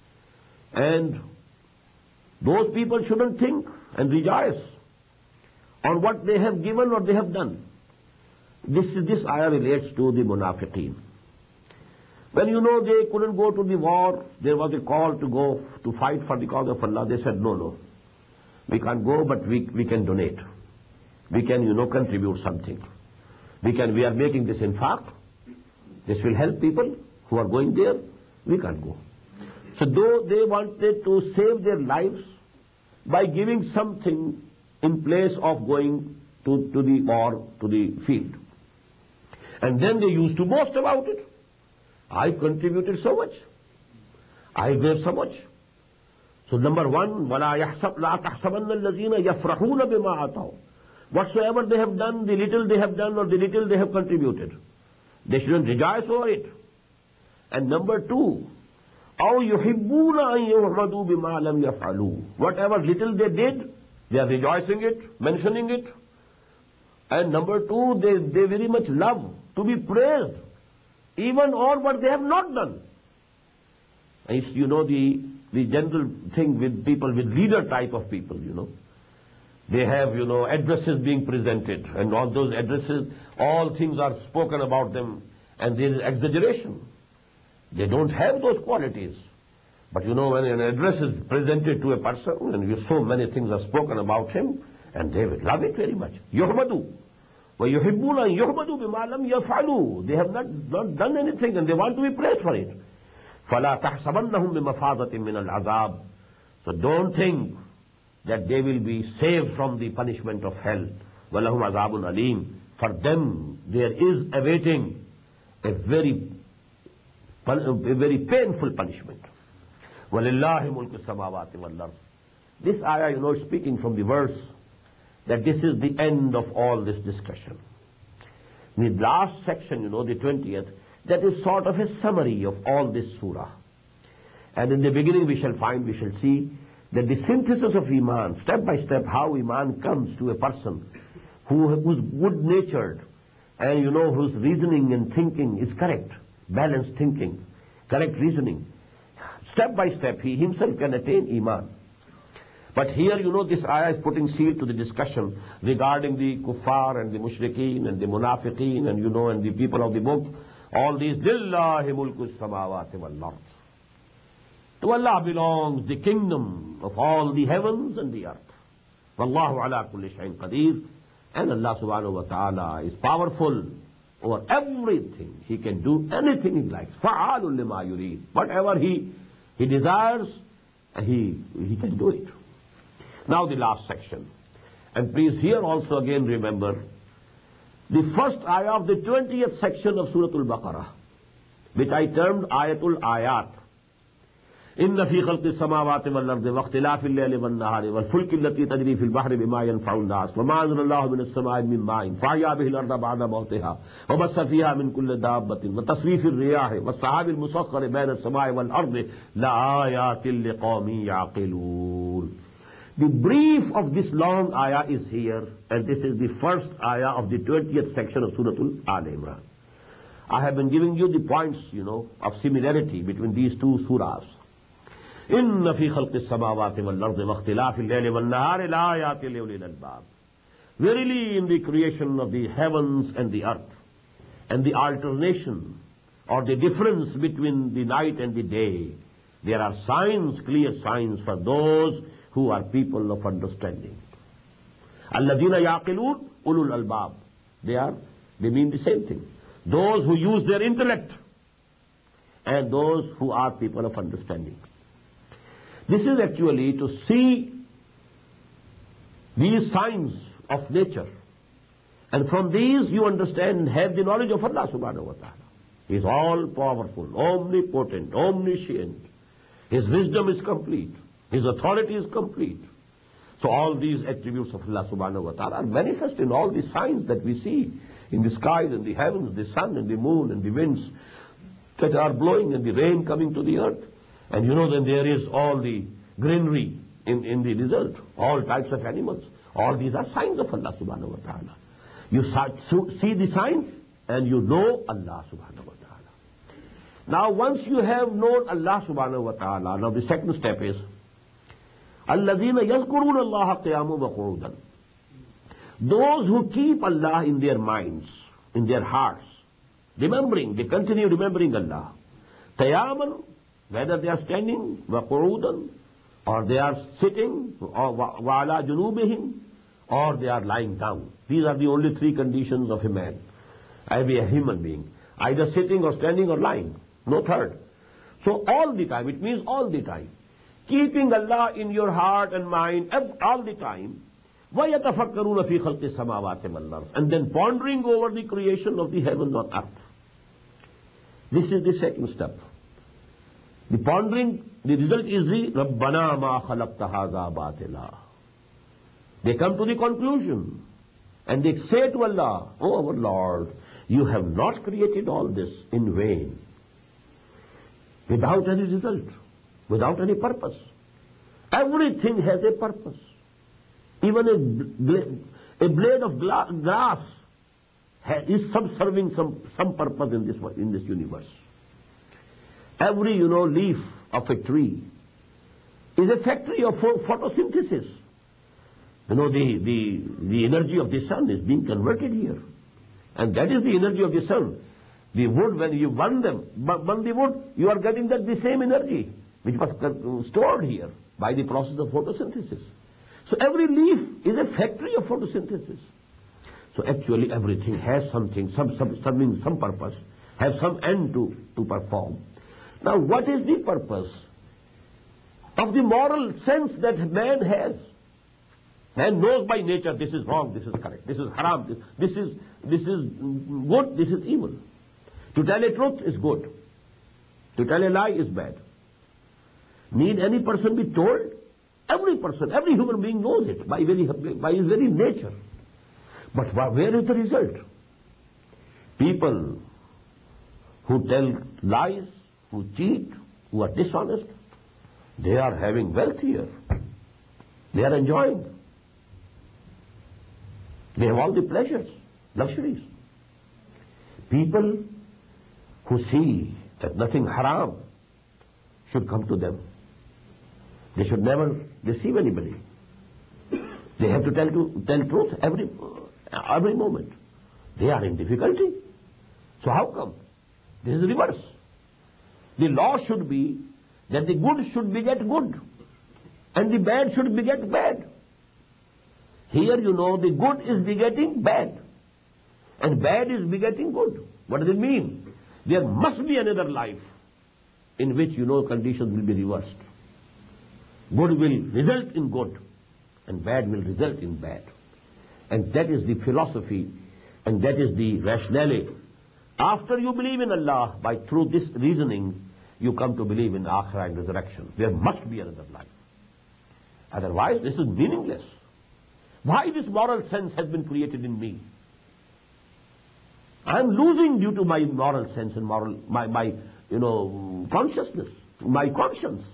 And those people shouldn't think and rejoice on what they have given or they have done. This, this ayah relates to the munafiqeen. When you know they couldn't go to the war, there was a call to go to fight for the cause of Allah. They said, no, no, we can't go, but we, we can donate. We can, you know, contribute something. We can, we are making this infaq. This will help people who are going there. We can't go. So though they wanted to save their lives by giving something in place of going to, to the war, to the field. And then they used to boast about it. I contributed so much. I gave so much. So number one, وَلَا يَحْسَبْ لَا تَحْسَبَنَّ الَّذِينَ يَفْرَحُونَ بِمَا أَتَوْا. Whatsoever they have done, the little they have done or the little they have contributed, they shouldn't rejoice over it. And number two, أَوْ يُحِبُّونَ أَن يُحْمَدُوا بِمَا لَمْ يَفْعَلُوا. Whatever little they did, they are rejoicing it, mentioning it. And number two, they, they very much love to be praised, even on what they have not done. And it's, you know, the, the general thing with people, with leader type of people, you know. They have, you know, addresses being presented, and all those addresses, all things are spoken about them, and there is exaggeration. They don't have those qualities. But you know, when an address is presented to a person, and you, so many things are spoken about him, and they will love it very much. يُحْمَدُوا وَيُحِبُّونَ أَن يُحْمَدُوا بِمَا لَمْ يَفْعَلُوا. They have not, not done anything, and they want to be praised for it. فَلَا تَحْسَبَنَّهُمْ بِمَفَاضَةٍ مِّنَ الْعَذَابِ. So don't think that they will be saved from the punishment of hell. وَلَهُمْ عَذَابٌ أَلِيمٌ. For them, there is awaiting a very, a very painful punishment. وَلِلَّهِ مُلْكُ السَّمَاوَاتِ وَالْأَرْضِ. This ayah, you know, speaking from the verse that this is the end of all this discussion. The last section, you know, the twentieth, that is sort of a summary of all this surah. And in the beginning we shall find, we shall see that the synthesis of Iman, step by step, how Iman comes to a person who, who's good-natured and, you know, whose reasoning and thinking is correct, balanced thinking, correct reasoning. Step by step, he himself can attain Iman. But here, you know, this ayah is putting seal to the discussion regarding the kuffar and the mushrikeen and the munafiqeen and, you know, and the people of the book. All these, Lillahi mulku samawati wal ard. To Allah belongs the kingdom of all the heavens and the earth. Wallahu ala kulli shay'in qadir. And Allah subhanahu wa ta'ala is powerful over everything. He can do anything he likes. Fa'alun lima yurid. Whatever he, he desires, he, he can do it. Now the last section. And please here also again remember the first ayah of the twentieth section of Surah Al-Baqarah, which I termed Ayatul Ayat. إن في خلق السماوات والأرض واختلاف الليل والنهار والفلك التي تجري في البحر بما ينفع الناس وما أنزل الله من السماء من ماء فأحيا به الأرض بعد موتها وبث فيها من كل دابة وتصريف الرياح والسحاب المسخر بين السماء والأرض لآيات لقوم يعقلون. The brief of this long ayah is here, and this is the first ayah of the twentieth section of Surah Al-Imran. I have been giving you the points, you know, of similarity between these two surahs. إن في خلق السماوات والأرض واختلاف الليل والنهار لآيات لأولي الألباب. Verily, in the creation of the heavens and the earth, and the alternation or the difference between the night and the day, there are signs, clear signs for those who are people of understanding. الذين يعقلون أولو الألباب. They are, they mean the same thing. Those who use their intellect and those who are people of understanding. This is actually to see these signs of nature. And from these you understand and have the knowledge of Allah subhanahu wa ta'ala. He is all powerful, omnipotent, omniscient. His wisdom is complete. His authority is complete. So all these attributes of Allah subhanahu wa ta'ala are manifest in all the signs that we see in the skies and the heavens, the sun and the moon and the winds that are blowing and the rain coming to the earth. And you know, then there is all the greenery in, in the desert, all types of animals. All these are signs of Allah subhanahu wa ta'ala. You see the signs and you know Allah subhanahu wa ta'ala. Now once you have known Allah subhanahu wa ta'ala, now the second step is الَّذِينَ يَذْكُرُونَ اللَّهَ قِيَامًا وَقُعُودًا. Those who keep Allah in their minds, in their hearts, remembering, they continue remembering Allah. قِيَامًا, whether they are standing, وَقُعُودًا, or they are sitting, or وَعَلَى جُنُوبِهِمْ, or they are lying down. These are the only three conditions of a man, I be a human being. Either sitting or standing or lying. No third. So all the time, it means all the time. Keeping Allah in your heart and mind all the time. وَيَتَفَكَّرُونَ فِي خَلْقِ السَّمَاوَاتِ وَالْأَرْضِ. And then pondering over the creation of the heavens on earth. This is the second step. The pondering, the result is the رَبَّنَا مَا خَلَقْتَ هَذَا بَاطِلًا. They come to the conclusion and they say to Allah, oh our Lord, you have not created all this in vain, without any result, without any purpose. Everything has a purpose. Even a, bla a blade of gla grass is subserving some, some purpose in this, in this universe. Every, you know, leaf of a tree is a factory of photosynthesis. You know, the, the, the energy of the sun is being converted here. And that is the energy of the sun. The wood, when you burn them, burn the wood, you are getting that the same energy which was stored here by the process of photosynthesis. So every leaf is a factory of photosynthesis. So actually everything has something, some, some, some, some purpose, has some end to, to perform. Now what is the purpose of the moral sense that man has? Man knows by nature this is wrong, this is correct, this is haram, this, this is this is good, this is evil. To tell a truth is good. To tell a lie is bad. Need any person be told? Every person, every human being knows it by, very, by his very nature. But where is the result? People who tell lies, who cheat, who are dishonest, they are having wealth here. They are enjoying. They have all the pleasures, luxuries. People who see that nothing haram should come to them. They should never deceive anybody. They have to tell to tell truth every every moment. They are in difficulty. So how come? This is reverse. The law should be that the good should beget good, and the bad should beget bad. Here, you know, the good is begetting bad, and bad is begetting good. What does it mean? There must be another life in which, you know, conditions will be reversed. Good will result in good, and bad will result in bad. And that is the philosophy, and that is the rationale. After you believe in Allah, by through this reasoning, you come to believe in Akhirah and resurrection. There must be another life. Otherwise, this is meaningless. Why this moral sense has been created in me? I am losing due to my moral sense and moral, my, my, you know, consciousness, my conscience.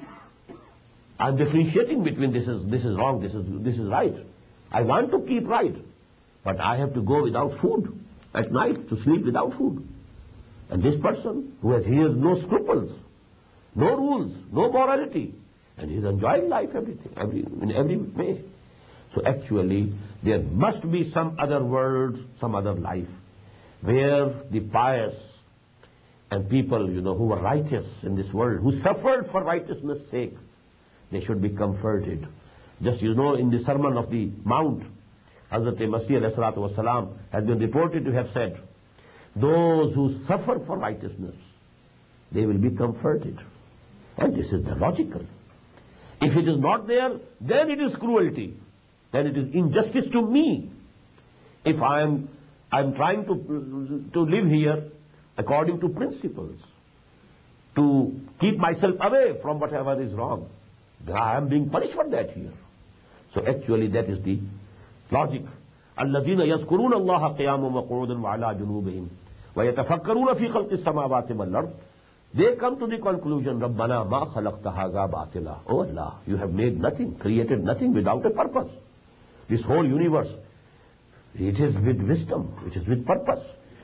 I am differentiating between this is this is wrong, this is this is right. I want to keep right, but I have to go without food at night, to sleep without food. And this person who has he has no scruples, no rules, no morality, and he is enjoying life, everything, every in every way. So actually, there must be some other world, some other life, where the pious and people, you know, who were righteous in this world, who suffered for righteousness' sake, they should be comforted. Just, you know, in the Sermon of the Mount, Hazrat Masih alayhi salatu wasalam has been reported to have said, those who suffer for righteousness, they will be comforted. And this is the logical. If it is not there, then it is cruelty. Then it is injustice to me. If I am I am trying to, to live here according to principles, to keep myself away from whatever is wrong, then I am being punished for that here. So actually that is the logic. الَّذِينَ يَذْكُرُونَ اللَّهَ قِيَامًا وَقُعُودًا وَعَلَى جُنُوبِهِمْ وَيَتَفَكَّرُونَ فِي خَلْقِ السَّمَاوَاتِ وَالْأَرْضِ. They come to the conclusion, رَبَّنَا مَا خَلَقْتَ هَذَا بَاطِلًا. Oh Allah, you have made nothing, created nothing without a purpose. This whole universe, it is with wisdom, it is with purpose.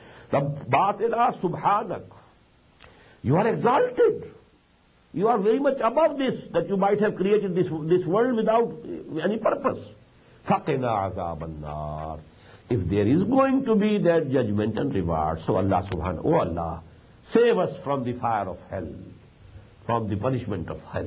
Bātila subhanak. You are exalted. You are very much above this, that you might have created this, this world without any purpose. فَقِنَا عَذَابَ النَّارِ. If there is going to be that judgment and reward, so Allah subhanahu, oh Allah, save us from the fire of hell, from the punishment of hell.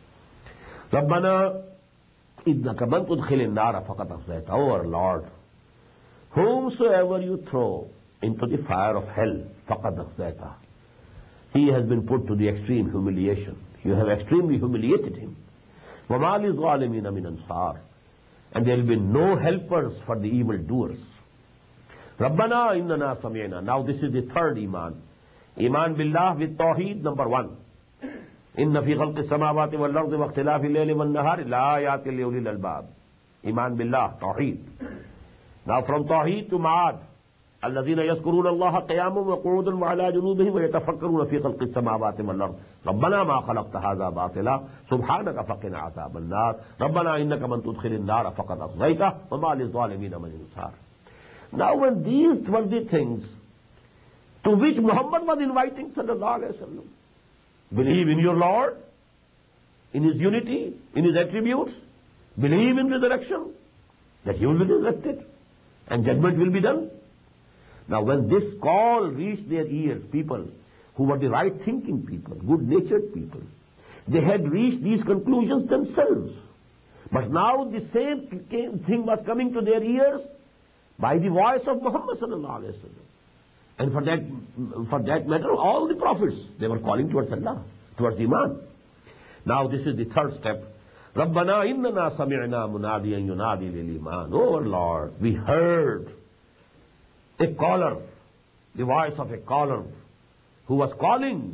رَبَّنَا إِنَّكَ مَنْ تُدْخِلِ النَّارَ فَقَدْ أَخْزَيْتَهُ. Our Lord, whomsoever you throw into the fire of hell, فَقَدْ أَخْزَيْتَهُ, he has been put to the extreme humiliation. You have extremely humiliated him. وَمَا لِلظَّالِمِينَ مِنْ أَنصَارٍ. And there will be no helpers for the evil doers. رَبَّنَا إِنَّنَا سَمِعْنَا. Now this is the third Iman. Iman billah with Tawheed, number one. إِنَّ فِي خَلْقِ السَّمَاوَاتِ وَالْأَرْضِ وَاخْتِلَافِ اللَّيْلِ وَالنَّهَارِ لَآيَاتٍ لِأُولِي الْأَلْبَابِ. Iman billah, Tawheed. Now from Tawheed to Ma'ad. الذين يذكرون الله قياما وقعودا وعلى جنوبهم ويتفكرون في خلق السماوات والأرض ربنا ما خلقت هذا باطلا سبحانك فقنا عذاب النار ربنا إنك من تدخل النار فقد أخزيته وما للظالمين من أنصار. Now when these were the things to which Muhammad was inviting sallallahu alaihi wasallam, believe in your Lord, in His unity, in His attributes, believe in resurrection, that He will be resurrected and judgment will be done. Now when this call reached their ears, people who were the right-thinking people, good-natured people, they had reached these conclusions themselves. But now the same thing was coming to their ears by the voice of Muhammad sallallahu alaihi wasallam. And for that, for that matter, all the prophets, they were calling towards Allah, towards Iman. Now this is the third step. رَبَّنَا إِنَّنَا سَمِعْنَا مُنَادِيًا يُنَادِي لِلْإِيمَانِ. Oh our Lord, we heard a caller, the voice of a caller who was calling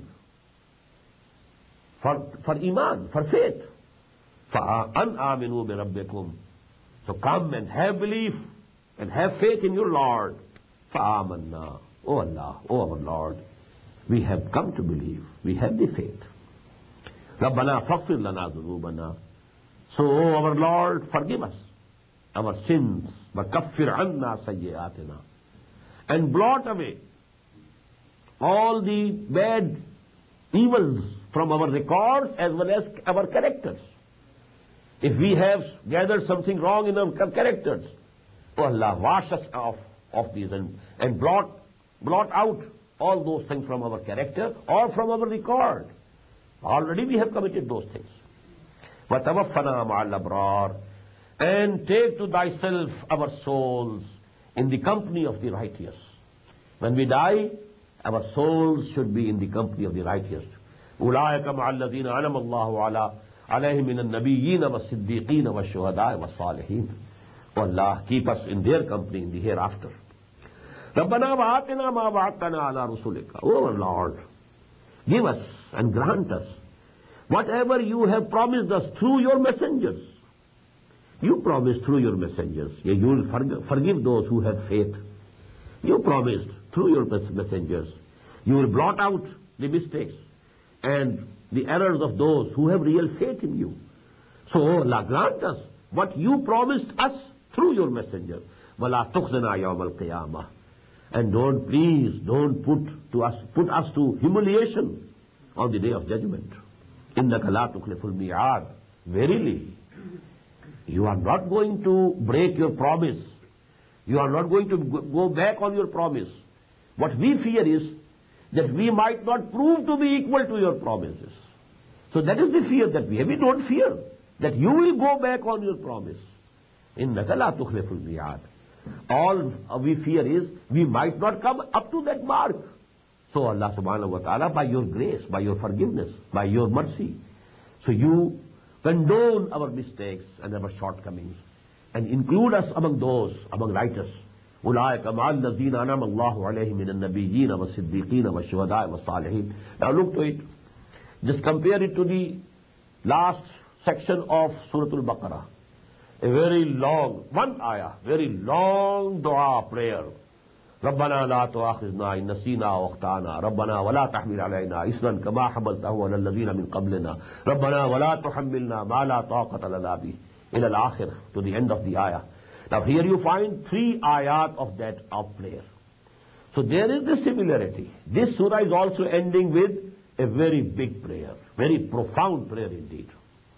for, for Iman, for faith. فَأَنْ آمِنُوا بِرَبِّكُمْ. So come and have belief and have faith in your Lord. فَآمَنَّا. Oh Allah, oh our Lord, we have come to believe, we have the faith. رَبَّنَا فَغْفِرْ لَنَا ذُنُوبَنَا. So, oh our Lord, forgive us our sins. وَكَفِّرْ عَنَّا سَيِّئَاتِنَا. And blot away all the bad evils from our records as well as our characters. if we have gathered something wrong in our characters, oh Allah, wash us off of these and, and blot, blot out all those things from our character or from our record. Already we have committed those things. وَتَوَفَّنَا مَعَ الْأَبْرَارِ, and take to thyself our souls in the company of the righteous. When we die, our souls should be in the company of the righteous. أُولَٰئِكَ مَعَ الَّذِينَ أَنْعَمَ اللَّهُ عَلَىٰ عَلَيْهِم مِّنَ النَّبِيِّينَ وَالصِّدِّيقِينَ وَالشُّهَدَاءِ وَالصَّالِحِينَ. Oh Allah, keep us in their company in the hereafter. رَبَّنَا وَآتِنَا مَا وَعَدتَّنَا عَلَىٰ رُسُلِكَ. Oh Lord, give us and grant us whatever you have promised us through your messengers. You promised through your messengers, yeah, you will forgive those who have faith. You promised through your messengers, you will blot out the mistakes and the errors of those who have real faith in you. So, oh Allah, grant us what you promised us through your messenger. وَلَا تُخْزِنَا يَوْمَ الْقِيَامَةِ. And don't, please, don't put to us, put us to humiliation on the day of judgment. إِنَّكَ لَا تُخْلِفُ الْمِيعَادِ. Verily, you are not going to break your promise. You are not going to go back on your promise. What we fear is that we might not prove to be equal to your promises. So that is the fear that we have. We don't fear that you will go back on your promise. إِنَّكَ لَا تُخْلِفُ الْمِيعَادِ. All we fear is we might not come up to that mark. So Allah subhanahu wa ta'ala, by your grace, by your forgiveness, by your mercy, so you condone our mistakes and our shortcomings and include us among those, among righteous. أُولَٰئِكَ مَعَ الَّذِينَ أَنْعَمَ اللَّهُ عَلَيْهِم مِّنَ النَّبِيِّينَ وَالصِّدِّيقِينَ وَالشُّهَدَاءِ وَالصَّالِحِينَ. Now look to it. Just compare it to the last section of Surah Al-Baqarah. A very long, one ayah, very long dua prayer. رَبَّنَا لَا تُؤَاخِذْنَا إِن نَّسِينَا أَوْ أَخْطَأْنَا رَبَّنَا وَلَا تَحْمِلْ عَلَيْنَا إِصْرًا كَمَا حَمَلْتَهُ عَلَى الَّذِينَ مِن قَبْلِنَا رَبَّنَا وَلَا تُحَمِّلْنَا مَا لَا طَاقَةَ لَنَا بِهِ إِلَى الْآخِرِ, to the end of the ayah. Now here you find three ayat of that of prayer. So there is the similarity. This surah is also ending with a very big prayer, very profound prayer indeed.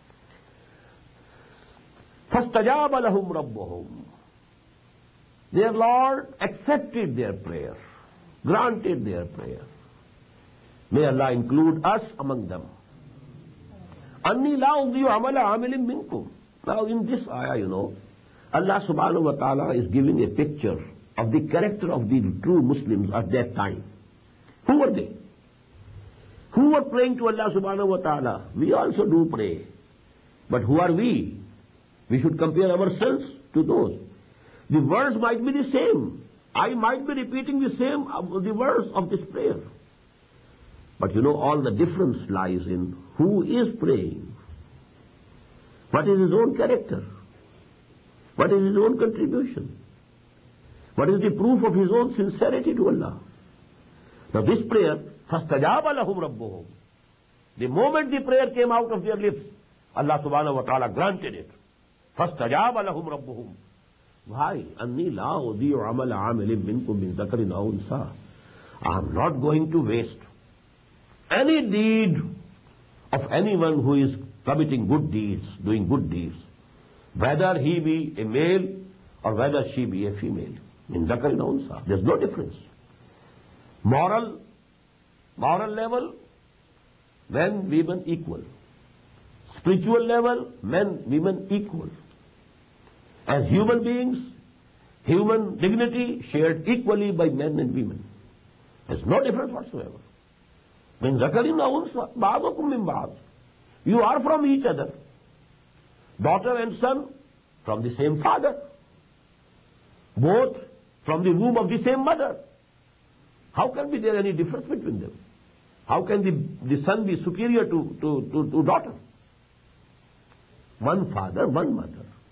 فَاسْتَجَابَ لَهُمْ رَبُّهُمْ. Their Lord accepted their prayer, granted their prayer. May Allah include us among them. أَنِّي لَا أُضِيعُ عَمَلَ عَامِلٍ مِّنكُمْ. Now in this ayah, you know, Allah subhanahu wa ta'ala is giving a picture of the character of the true Muslims at that time. Who were they? Who were praying to Allah subhanahu wa ta'ala? We also do pray. But who are we? We should compare ourselves to those. The words might be the same. I might be repeating the same, the words of this prayer. But you know, all the difference lies in who is praying. What is his own character? What is his own contribution? What is the proof of his own sincerity to Allah? Now this prayer, فَاسْتَجَابَ لَهُمْ رَبُّهُمْ. The moment the prayer came out of their lips, Allah subhanahu wa ta'ala granted it. فَاسْتَجَابَ لَهُمْ رَبُّهُمْ. Why? أَنِّي لَا أُضِيعُ عَمَلَ عَامِلٍ مِّنكُم مِّن ذَكَرٍ أَوْ أُنثَىٰ. I am not going to waste any deed of anyone who is committing good deeds, doing good deeds, whether he be a male or whether she be a female. In ذَكَرٍ أَوْ أُنثَىٰ. There's no difference. Moral, moral level, men, women equal. Spiritual level, men, women equal. As human beings, human dignity shared equally by men and women. There's no difference whatsoever. Min zakarin aw unsa, ba'dukum min ba'd. You are from each other. Daughter and son from the same father. Both from the womb of the same mother. How can be there any difference between them? How can the, the son be superior to, to, to, to daughter? One father, one mother.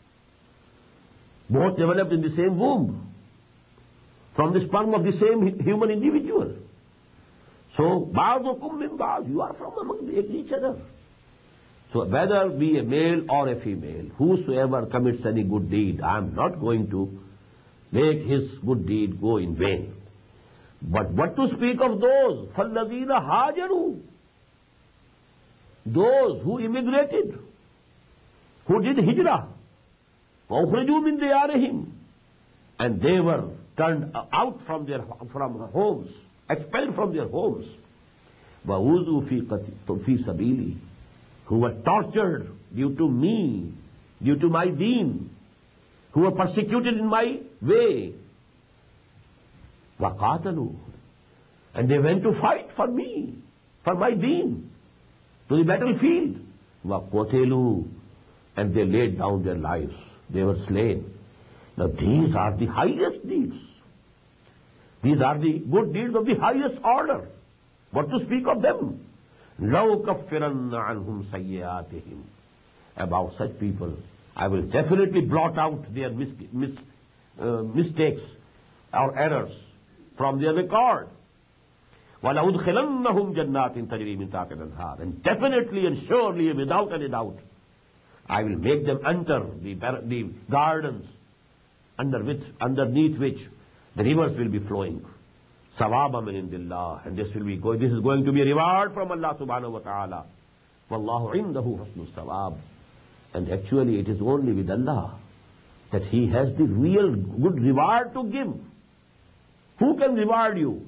Both developed in the same womb, from the sperm of the same human individual. So, ba'dukum min ba'd, you are from among each other. So, whether be a male or a female, whosoever commits any good deed, I am not going to make his good deed go in vain. But what to speak of those? فَالَّذِينَ هَاجَرُوا. Those who immigrated. who did hijrah, وَأُخْرِجُوا مِنْ دِيَارِهِمْ, and they were turned out from their from homes, expelled from their homes, وَأُوذُوا فِي فِي سَبِيلِي, who were tortured due to me, due to my deen, who were persecuted in my way, وَقَاتَلُوا, and they went to fight for me, for my deen, to the battlefield, وَقُتِلُوا, and they laid down their lives, they were slain. Now these are the highest deeds. These are the good deeds of the highest order. What to speak of them? لَوْ كَفِّرَنَّ عَنْهُمْ سَيِّئَاتِهِمْ. About such people, I will definitely blot out their mis mis uh, mistakes or errors from their record. وَلَأُدْخِلَنَّهُمْ جَنَّاتٍ تَجْرِي مِنْ تَحْتِهَا الْأَنْهَارُ. And definitely and surely, without any doubt, I will make them enter the, the gardens under which, underneath which the rivers will be flowing. Sawaba min indillah. And this will be going, this is going to be a reward from Allah subhanahu wa ta'ala. Wallahu indahu husnul sawab. And actually it is only with Allah that He has the real good reward to give. Who can reward you?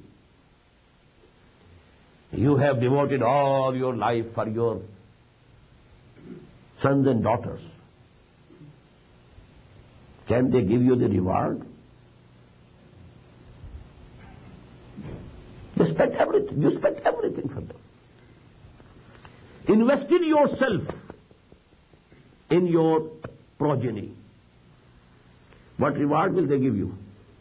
You have devoted all your life for your sons and daughters. Can they give you the reward? You spent everything. You spent everything for them. Invest in yourself, in your progeny. What reward will they give you?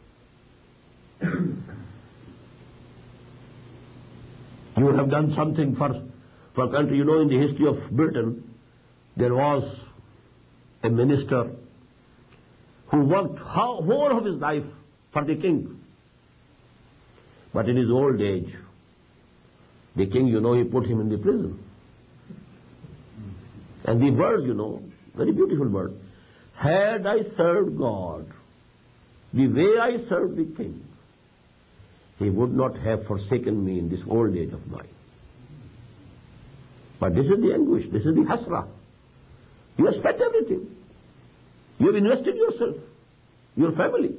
You have done something for, for a country. You know, in the history of Britain, there was a minister who worked whole of his life for the king. But in his old age, the king, you know, he put him in the prison. And the word, you know, very beautiful word. Had I served God the way I served the king, he would not have forsaken me in this old age of mine. But this is the anguish, this is the hasra. You have spent everything. You have invested yourself, your family.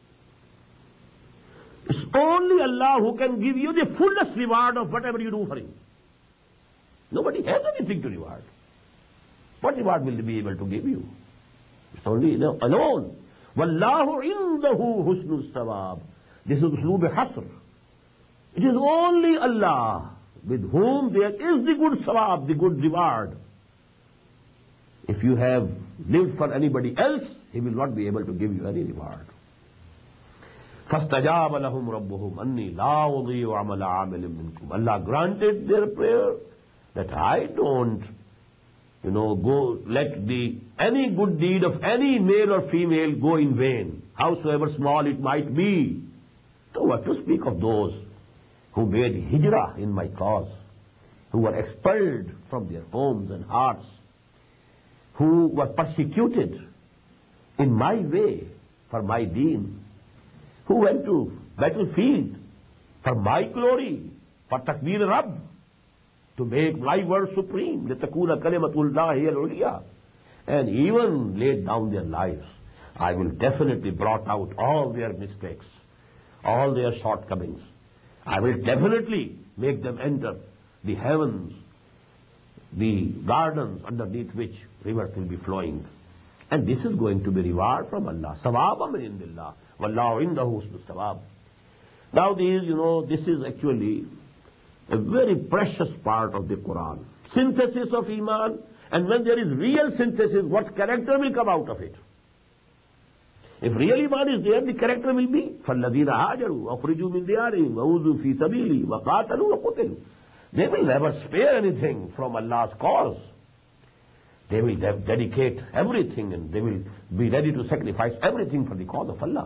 It's only Allah who can give you the fullest reward of whatever you do for Him. Nobody has anything to reward. What reward will He be able to give you? It's only alone. Wallahu indahu husnul sawab. This is usloob hasr. It is only Allah with whom there is the good sawab, the good reward. If you have lived for anybody else, He will not be able to give you any reward. فَاسْتَجَابَ لَهُمْ رَبُّهُمْ أَنِّي لَا أُضِيعُ عَمَلَ عَامِلٍ مِّنْكُمْ. Allah granted their prayer that I don't, you know, go let the any good deed of any male or female go in vain, howsoever small it might be. So what to speak of those who made hijrah in my cause, who were expelled from their homes and hearts, who were persecuted in my way for my deen, who went to battlefield for my glory, for takbir Rabb, to make my word supreme, لِتَكُونَ كَلِمَةُ اللَّهِ الْعُلْيَا, and even laid down their lives. I will definitely blot out all their mistakes, all their shortcomings. I will definitely make them enter the heavens, the gardens underneath which rivers will be flowing. And this is going to be reward from Allah. Sawaba min indillah. Wallahu indahu husnul sawab. Now these, you know, this is actually a very precious part of the Quran. Synthesis of Iman, and when there is real synthesis, what character will come out of it? If real Iman is there, the character will be فَالَّذِينَ هَاجَرُوا وَأُخْرِجُوا مِنْ دِيَارِهِمْ وَأُوذُوا فِي سَبِيلِي وَقَاتَلُوا وَقُتِلُوا. They will never spare anything from Allah's cause. They will de dedicate everything, and they will be ready to sacrifice everything for the cause of Allah.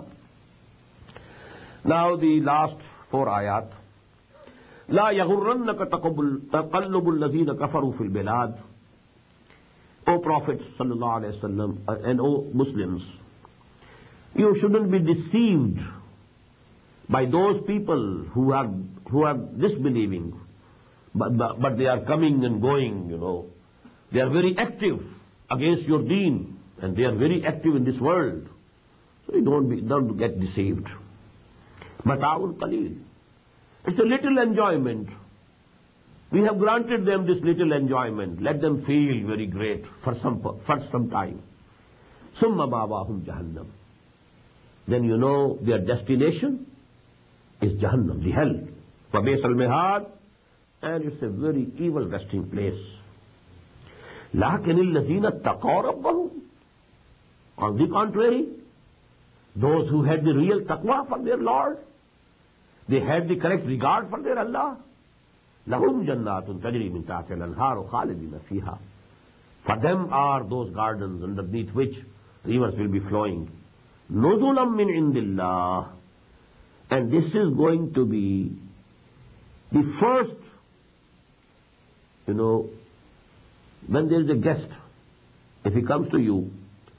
Now the last four ayat. لا يغرنك تقلب الذين كفروا في البلاد. O Prophet sallallahu alaihi wasallam and O Muslims, you shouldn't be deceived by those people who are who are disbelieving, but, but but they are coming and going. You know, they are very active against your deen, and they are very active in this world. So you don't, be, don't get deceived. Mata'un qaleel. It's a little enjoyment. We have granted them this little enjoyment. Let them feel very great for some, for some time. Summa ma'wahum jahannam. Then you know their destination is Jahannam, the hell. وَبِئْسَ الْمِهَادُ. And it's a very evil resting place. لَكِنِ الَّذِينَ اتَّقَوْا رَبَّهُمْ. On the contrary, those who had the real taqwa for their Lord, they had the correct regard for their Allah, لَهُمْ جَنَّاتٌ تَجْرِي مِنْ تَحْتِهَا الْأَنْهَارُ خَالِدِينَ فِيهَا. For them are those gardens underneath which rivers will be flowing. نُزُلًا مِنْ عِنْدِ اللَّهِ. And this is going to be the first, you know, when there is a guest, if he comes to you,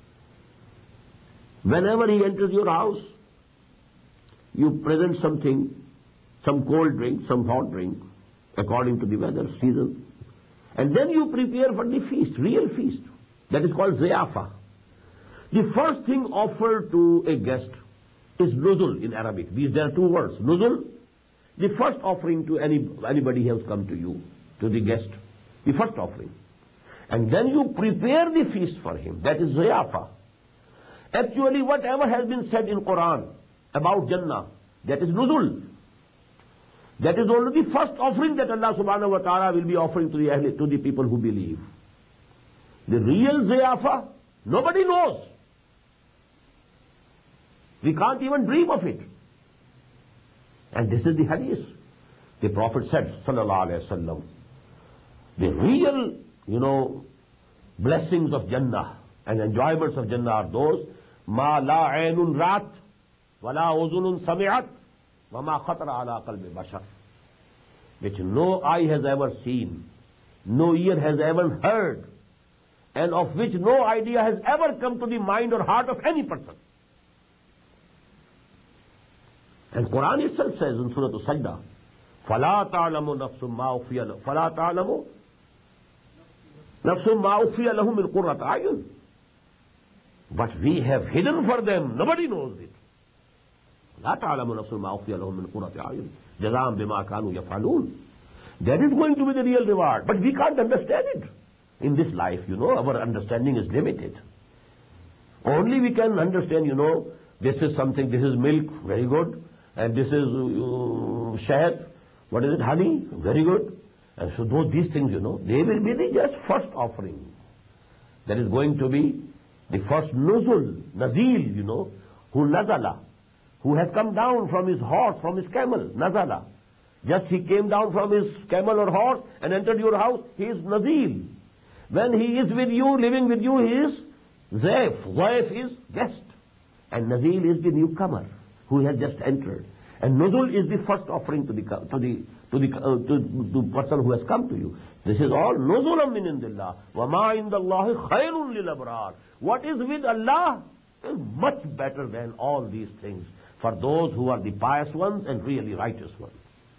whenever he enters your house, you present something, some cold drink, some hot drink, according to the weather, season, and then you prepare for the feast, real feast. That is called ziyafa. The first thing offered to a guest is nuzul in Arabic. These there are two words. Nuzul, the first offering to any anybody who has come to you, to the guest, the first offering. And then you prepare the feast for him. That is ziyafa. Actually, whatever has been said in Quran about Jannah, that is nuzul. That is only the first offering that Allah subhanahu wa ta'ala will be offering to the, ahli, to the people who believe. The real ziyafa, nobody knows. We can't even dream of it. And this is the hadith. The Prophet said, sallallahu alayhi wa sallam, the real, you know, blessings of Jannah and enjoyments of Jannah are those, ma la aynun rat, wa la uzunun sami'at, wa ma khatara ala qalbi bashar, which no eye has ever seen, no ear has ever heard, and of which no idea has ever come to the mind or heart of any person. And Quran itself says in Surah Al-Sajdah, فَلَا تَعْلَمُ نَفْسٌ مَا أُخْفِيَ لَهُمْ فَلَا تَعْلَمُ نَفْسٌ مَا أُخْفِيَ لَهُمْ مِنْ قُرَّةِ أَعْيُنٍ. But we have hidden for them, nobody knows it. لَا تَعْلَمُ نَفْسٌ مَا أُخْفِيَ لَهُمْ مِنْ قُرَّةِ أَعْيُنٍ جَزَاءً بِمَا كَانُوا يَفْعَلُونَ. That is going to be the real reward, but we can't understand it. In this life, you know, our understanding is limited. Only we can understand, you know, this is something, this is milk, very good. And this is uh, shahad, what is it, honey, very good. And so those, these things, you know, they will be the just first offering. That is going to be the first nuzul, nazil, you know, who nazala, who has come down from his horse, from his camel, nazala. Just he came down from his camel or horse and entered your house, he is nazil. When he is with you, living with you, he is zaif. Zaif is guest. And nazil is the newcomer who has just entered. And nuzul is the first offering to the to the to the uh, to the person who has come to you. This is all nuzulam min indillah. Wa ma indallahi khairun lil abrar. What is with Allah is much better than all these things for those who are the pious ones and really righteous ones.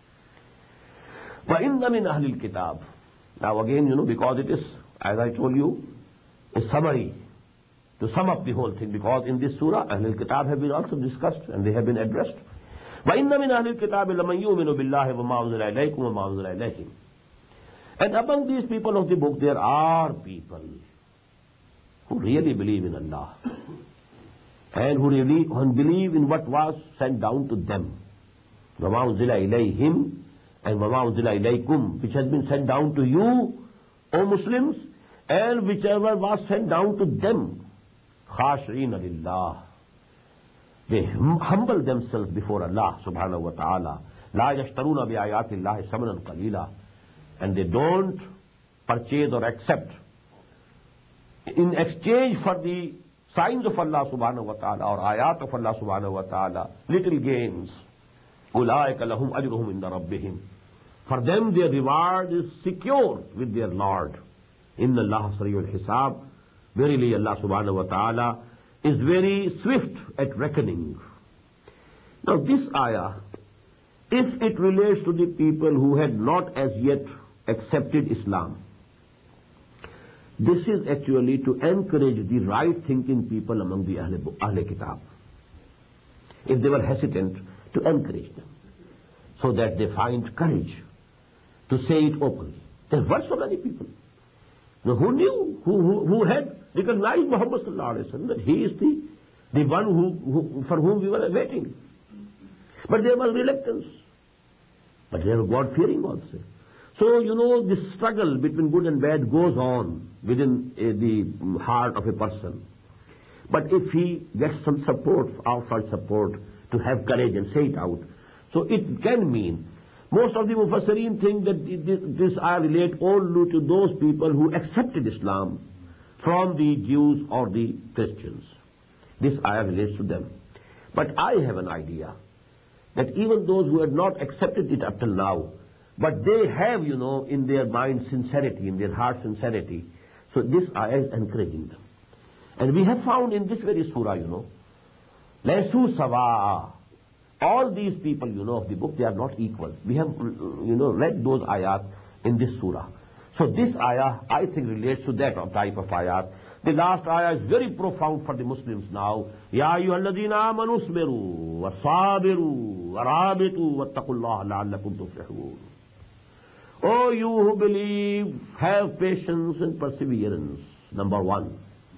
Wa inna min ahli al-kitab. Now again, you know, because it is, as I told you, a summary to sum up the whole thing, because in this surah, Ahlul Kitab have been also discussed and they have been addressed. وَإِنَّ مِنْ أَهْلِ الْكِتَابِ لَمَنْ يُؤْمِنُ بِاللَّهِ وَمَا أُنزِلَ إِلَيْكُمْ وَمَا أُنزِلَ إِلَيْهِمْ. And among these people of the book, there are people who really believe in Allah and who really who believe in what was sent down to them. وَمَا أُنزِلَ إِلَيْهِمْ and وَمَا أُنزِلَ إِلَيْكُمْ, which has been sent down to you, O Muslims, and whichever was sent down to them. خاشعين لله. They humble themselves before Allah subhanahu wa ta'ala. لا يشترون بآيات الله ثمنا قليلا. And they don't purchase or accept in exchange for the signs of Allah subhanahu wa ta'ala or ayat of Allah subhanahu wa ta'ala little gains. أولئك لهم أجرهم عند ربهم. For them their reward is secure with their Lord. إن الله سريع الحساب. Verily Allah subhanahu wa ta'ala is very swift at reckoning. Now this ayah, if it relates to the people who had not as yet accepted Islam, This is actually to encourage the right thinking people among the Ahle, Ahle Kitab. If they were hesitant, to encourage them, so that they find courage to say it openly. There were so many people who knew, who, who, who had recognized Muhammad sallallahu alaihi wasallam, that he is the, the one who, who, for whom we were waiting. But there was reluctance. But there was God-fearing also. So, you know, this struggle between good and bad goes on within uh, the heart of a person. But if he gets some support, outside support, to have courage and say it out, so it can mean, most of the Mufassirin think that this, this ayah relate only to those people who accepted Islam from the Jews or the Christians. This ayah relates to them. But I have an idea that even those who had not accepted it up till now, but they have, you know, in their mind sincerity, in their heart sincerity, so this ayah is encouraging them. And we have found in this very surah, you know, Laysu sawa. All these people, you know, of the book, they are not equal. We have, you know, read those ayat in this surah. So this ayah, I think, relates to that type of ayat. The last ayah is very profound for the Muslims now. Ya ayyuhalladhina amanu isbiru wa sabiru wa rabitu wattaqullaha la'allakum tuflihun. Oh, you who believe, have patience and perseverance. Number one.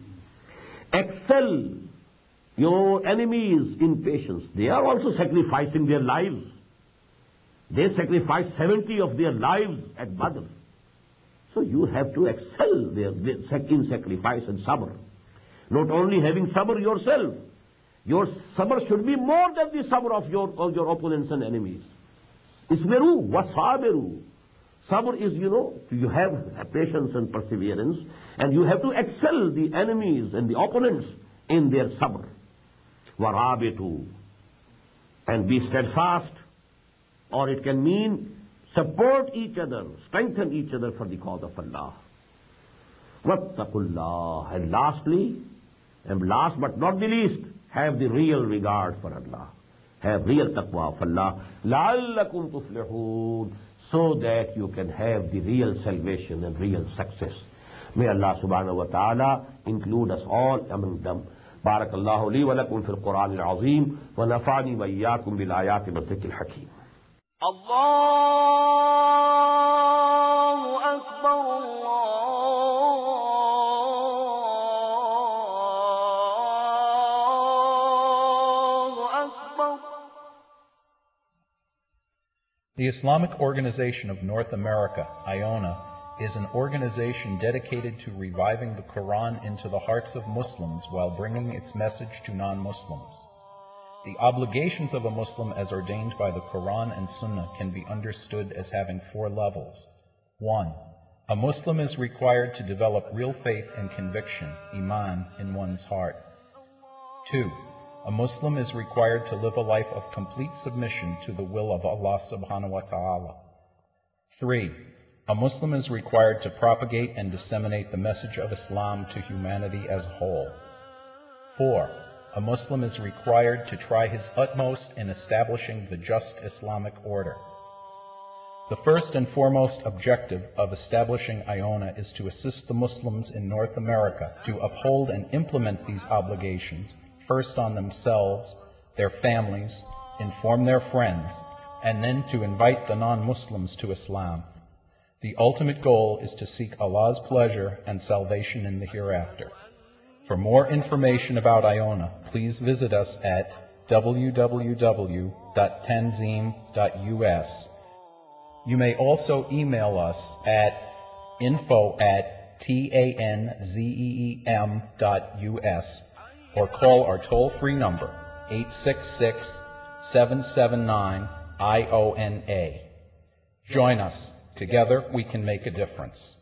Excel your enemies in patience. They are also sacrificing their lives. They sacrificed seventy of their lives at Badr. So you have to excel their, in sacrifice and sabr. Not only having sabr yourself, your sabr should be more than the sabr of your, of your opponents and enemies. Isbiru wasabiru. Sabr is, you know, you have patience and perseverance, and you have to excel the enemies and the opponents in their sabr. Warabitu. And be steadfast. Or it can mean support each other, strengthen each other for the cause of Allah. Wattaqullah. And lastly, and last but not the least, have the real regard for Allah. Have real taqwa of Allah. La'allakum tuflihun. So that you can have the real salvation and real success. May Allah subhanahu wa ta'ala include us all among them. بارك الله لي ولكم في القرآن العظيم ونفعني وإياكم بالآيات والذكر الحكيم. الله أكبر الله أكبر. The Islamic Organization of North America, IONA, is an organization dedicated to reviving the Quran into the hearts of Muslims while bringing its message to non-Muslims. The obligations of a Muslim as ordained by the Quran and Sunnah can be understood as having four levels. One, a Muslim is required to develop real faith and conviction, iman, in one's heart. Two, a Muslim is required to live a life of complete submission to the will of Allah subhanahu wa ta'ala. Three, a Muslim is required to propagate and disseminate the message of Islam to humanity as a whole. Four, a Muslim is required to try his utmost in establishing the just Islamic order. The first and foremost objective of establishing IONA is to assist the Muslims in North America to uphold and implement these obligations, first on themselves, their families, inform their friends, and then to invite the non-Muslims to Islam. The ultimate goal is to seek Allah's pleasure and salvation in the hereafter. For more information about IONA, please visit us at w w w dot tanzeem dot u s. You may also email us at info at tanzeem dot u s or call our toll-free number eight six six, seven seven nine, I O N A. Join us. Together we can make a difference.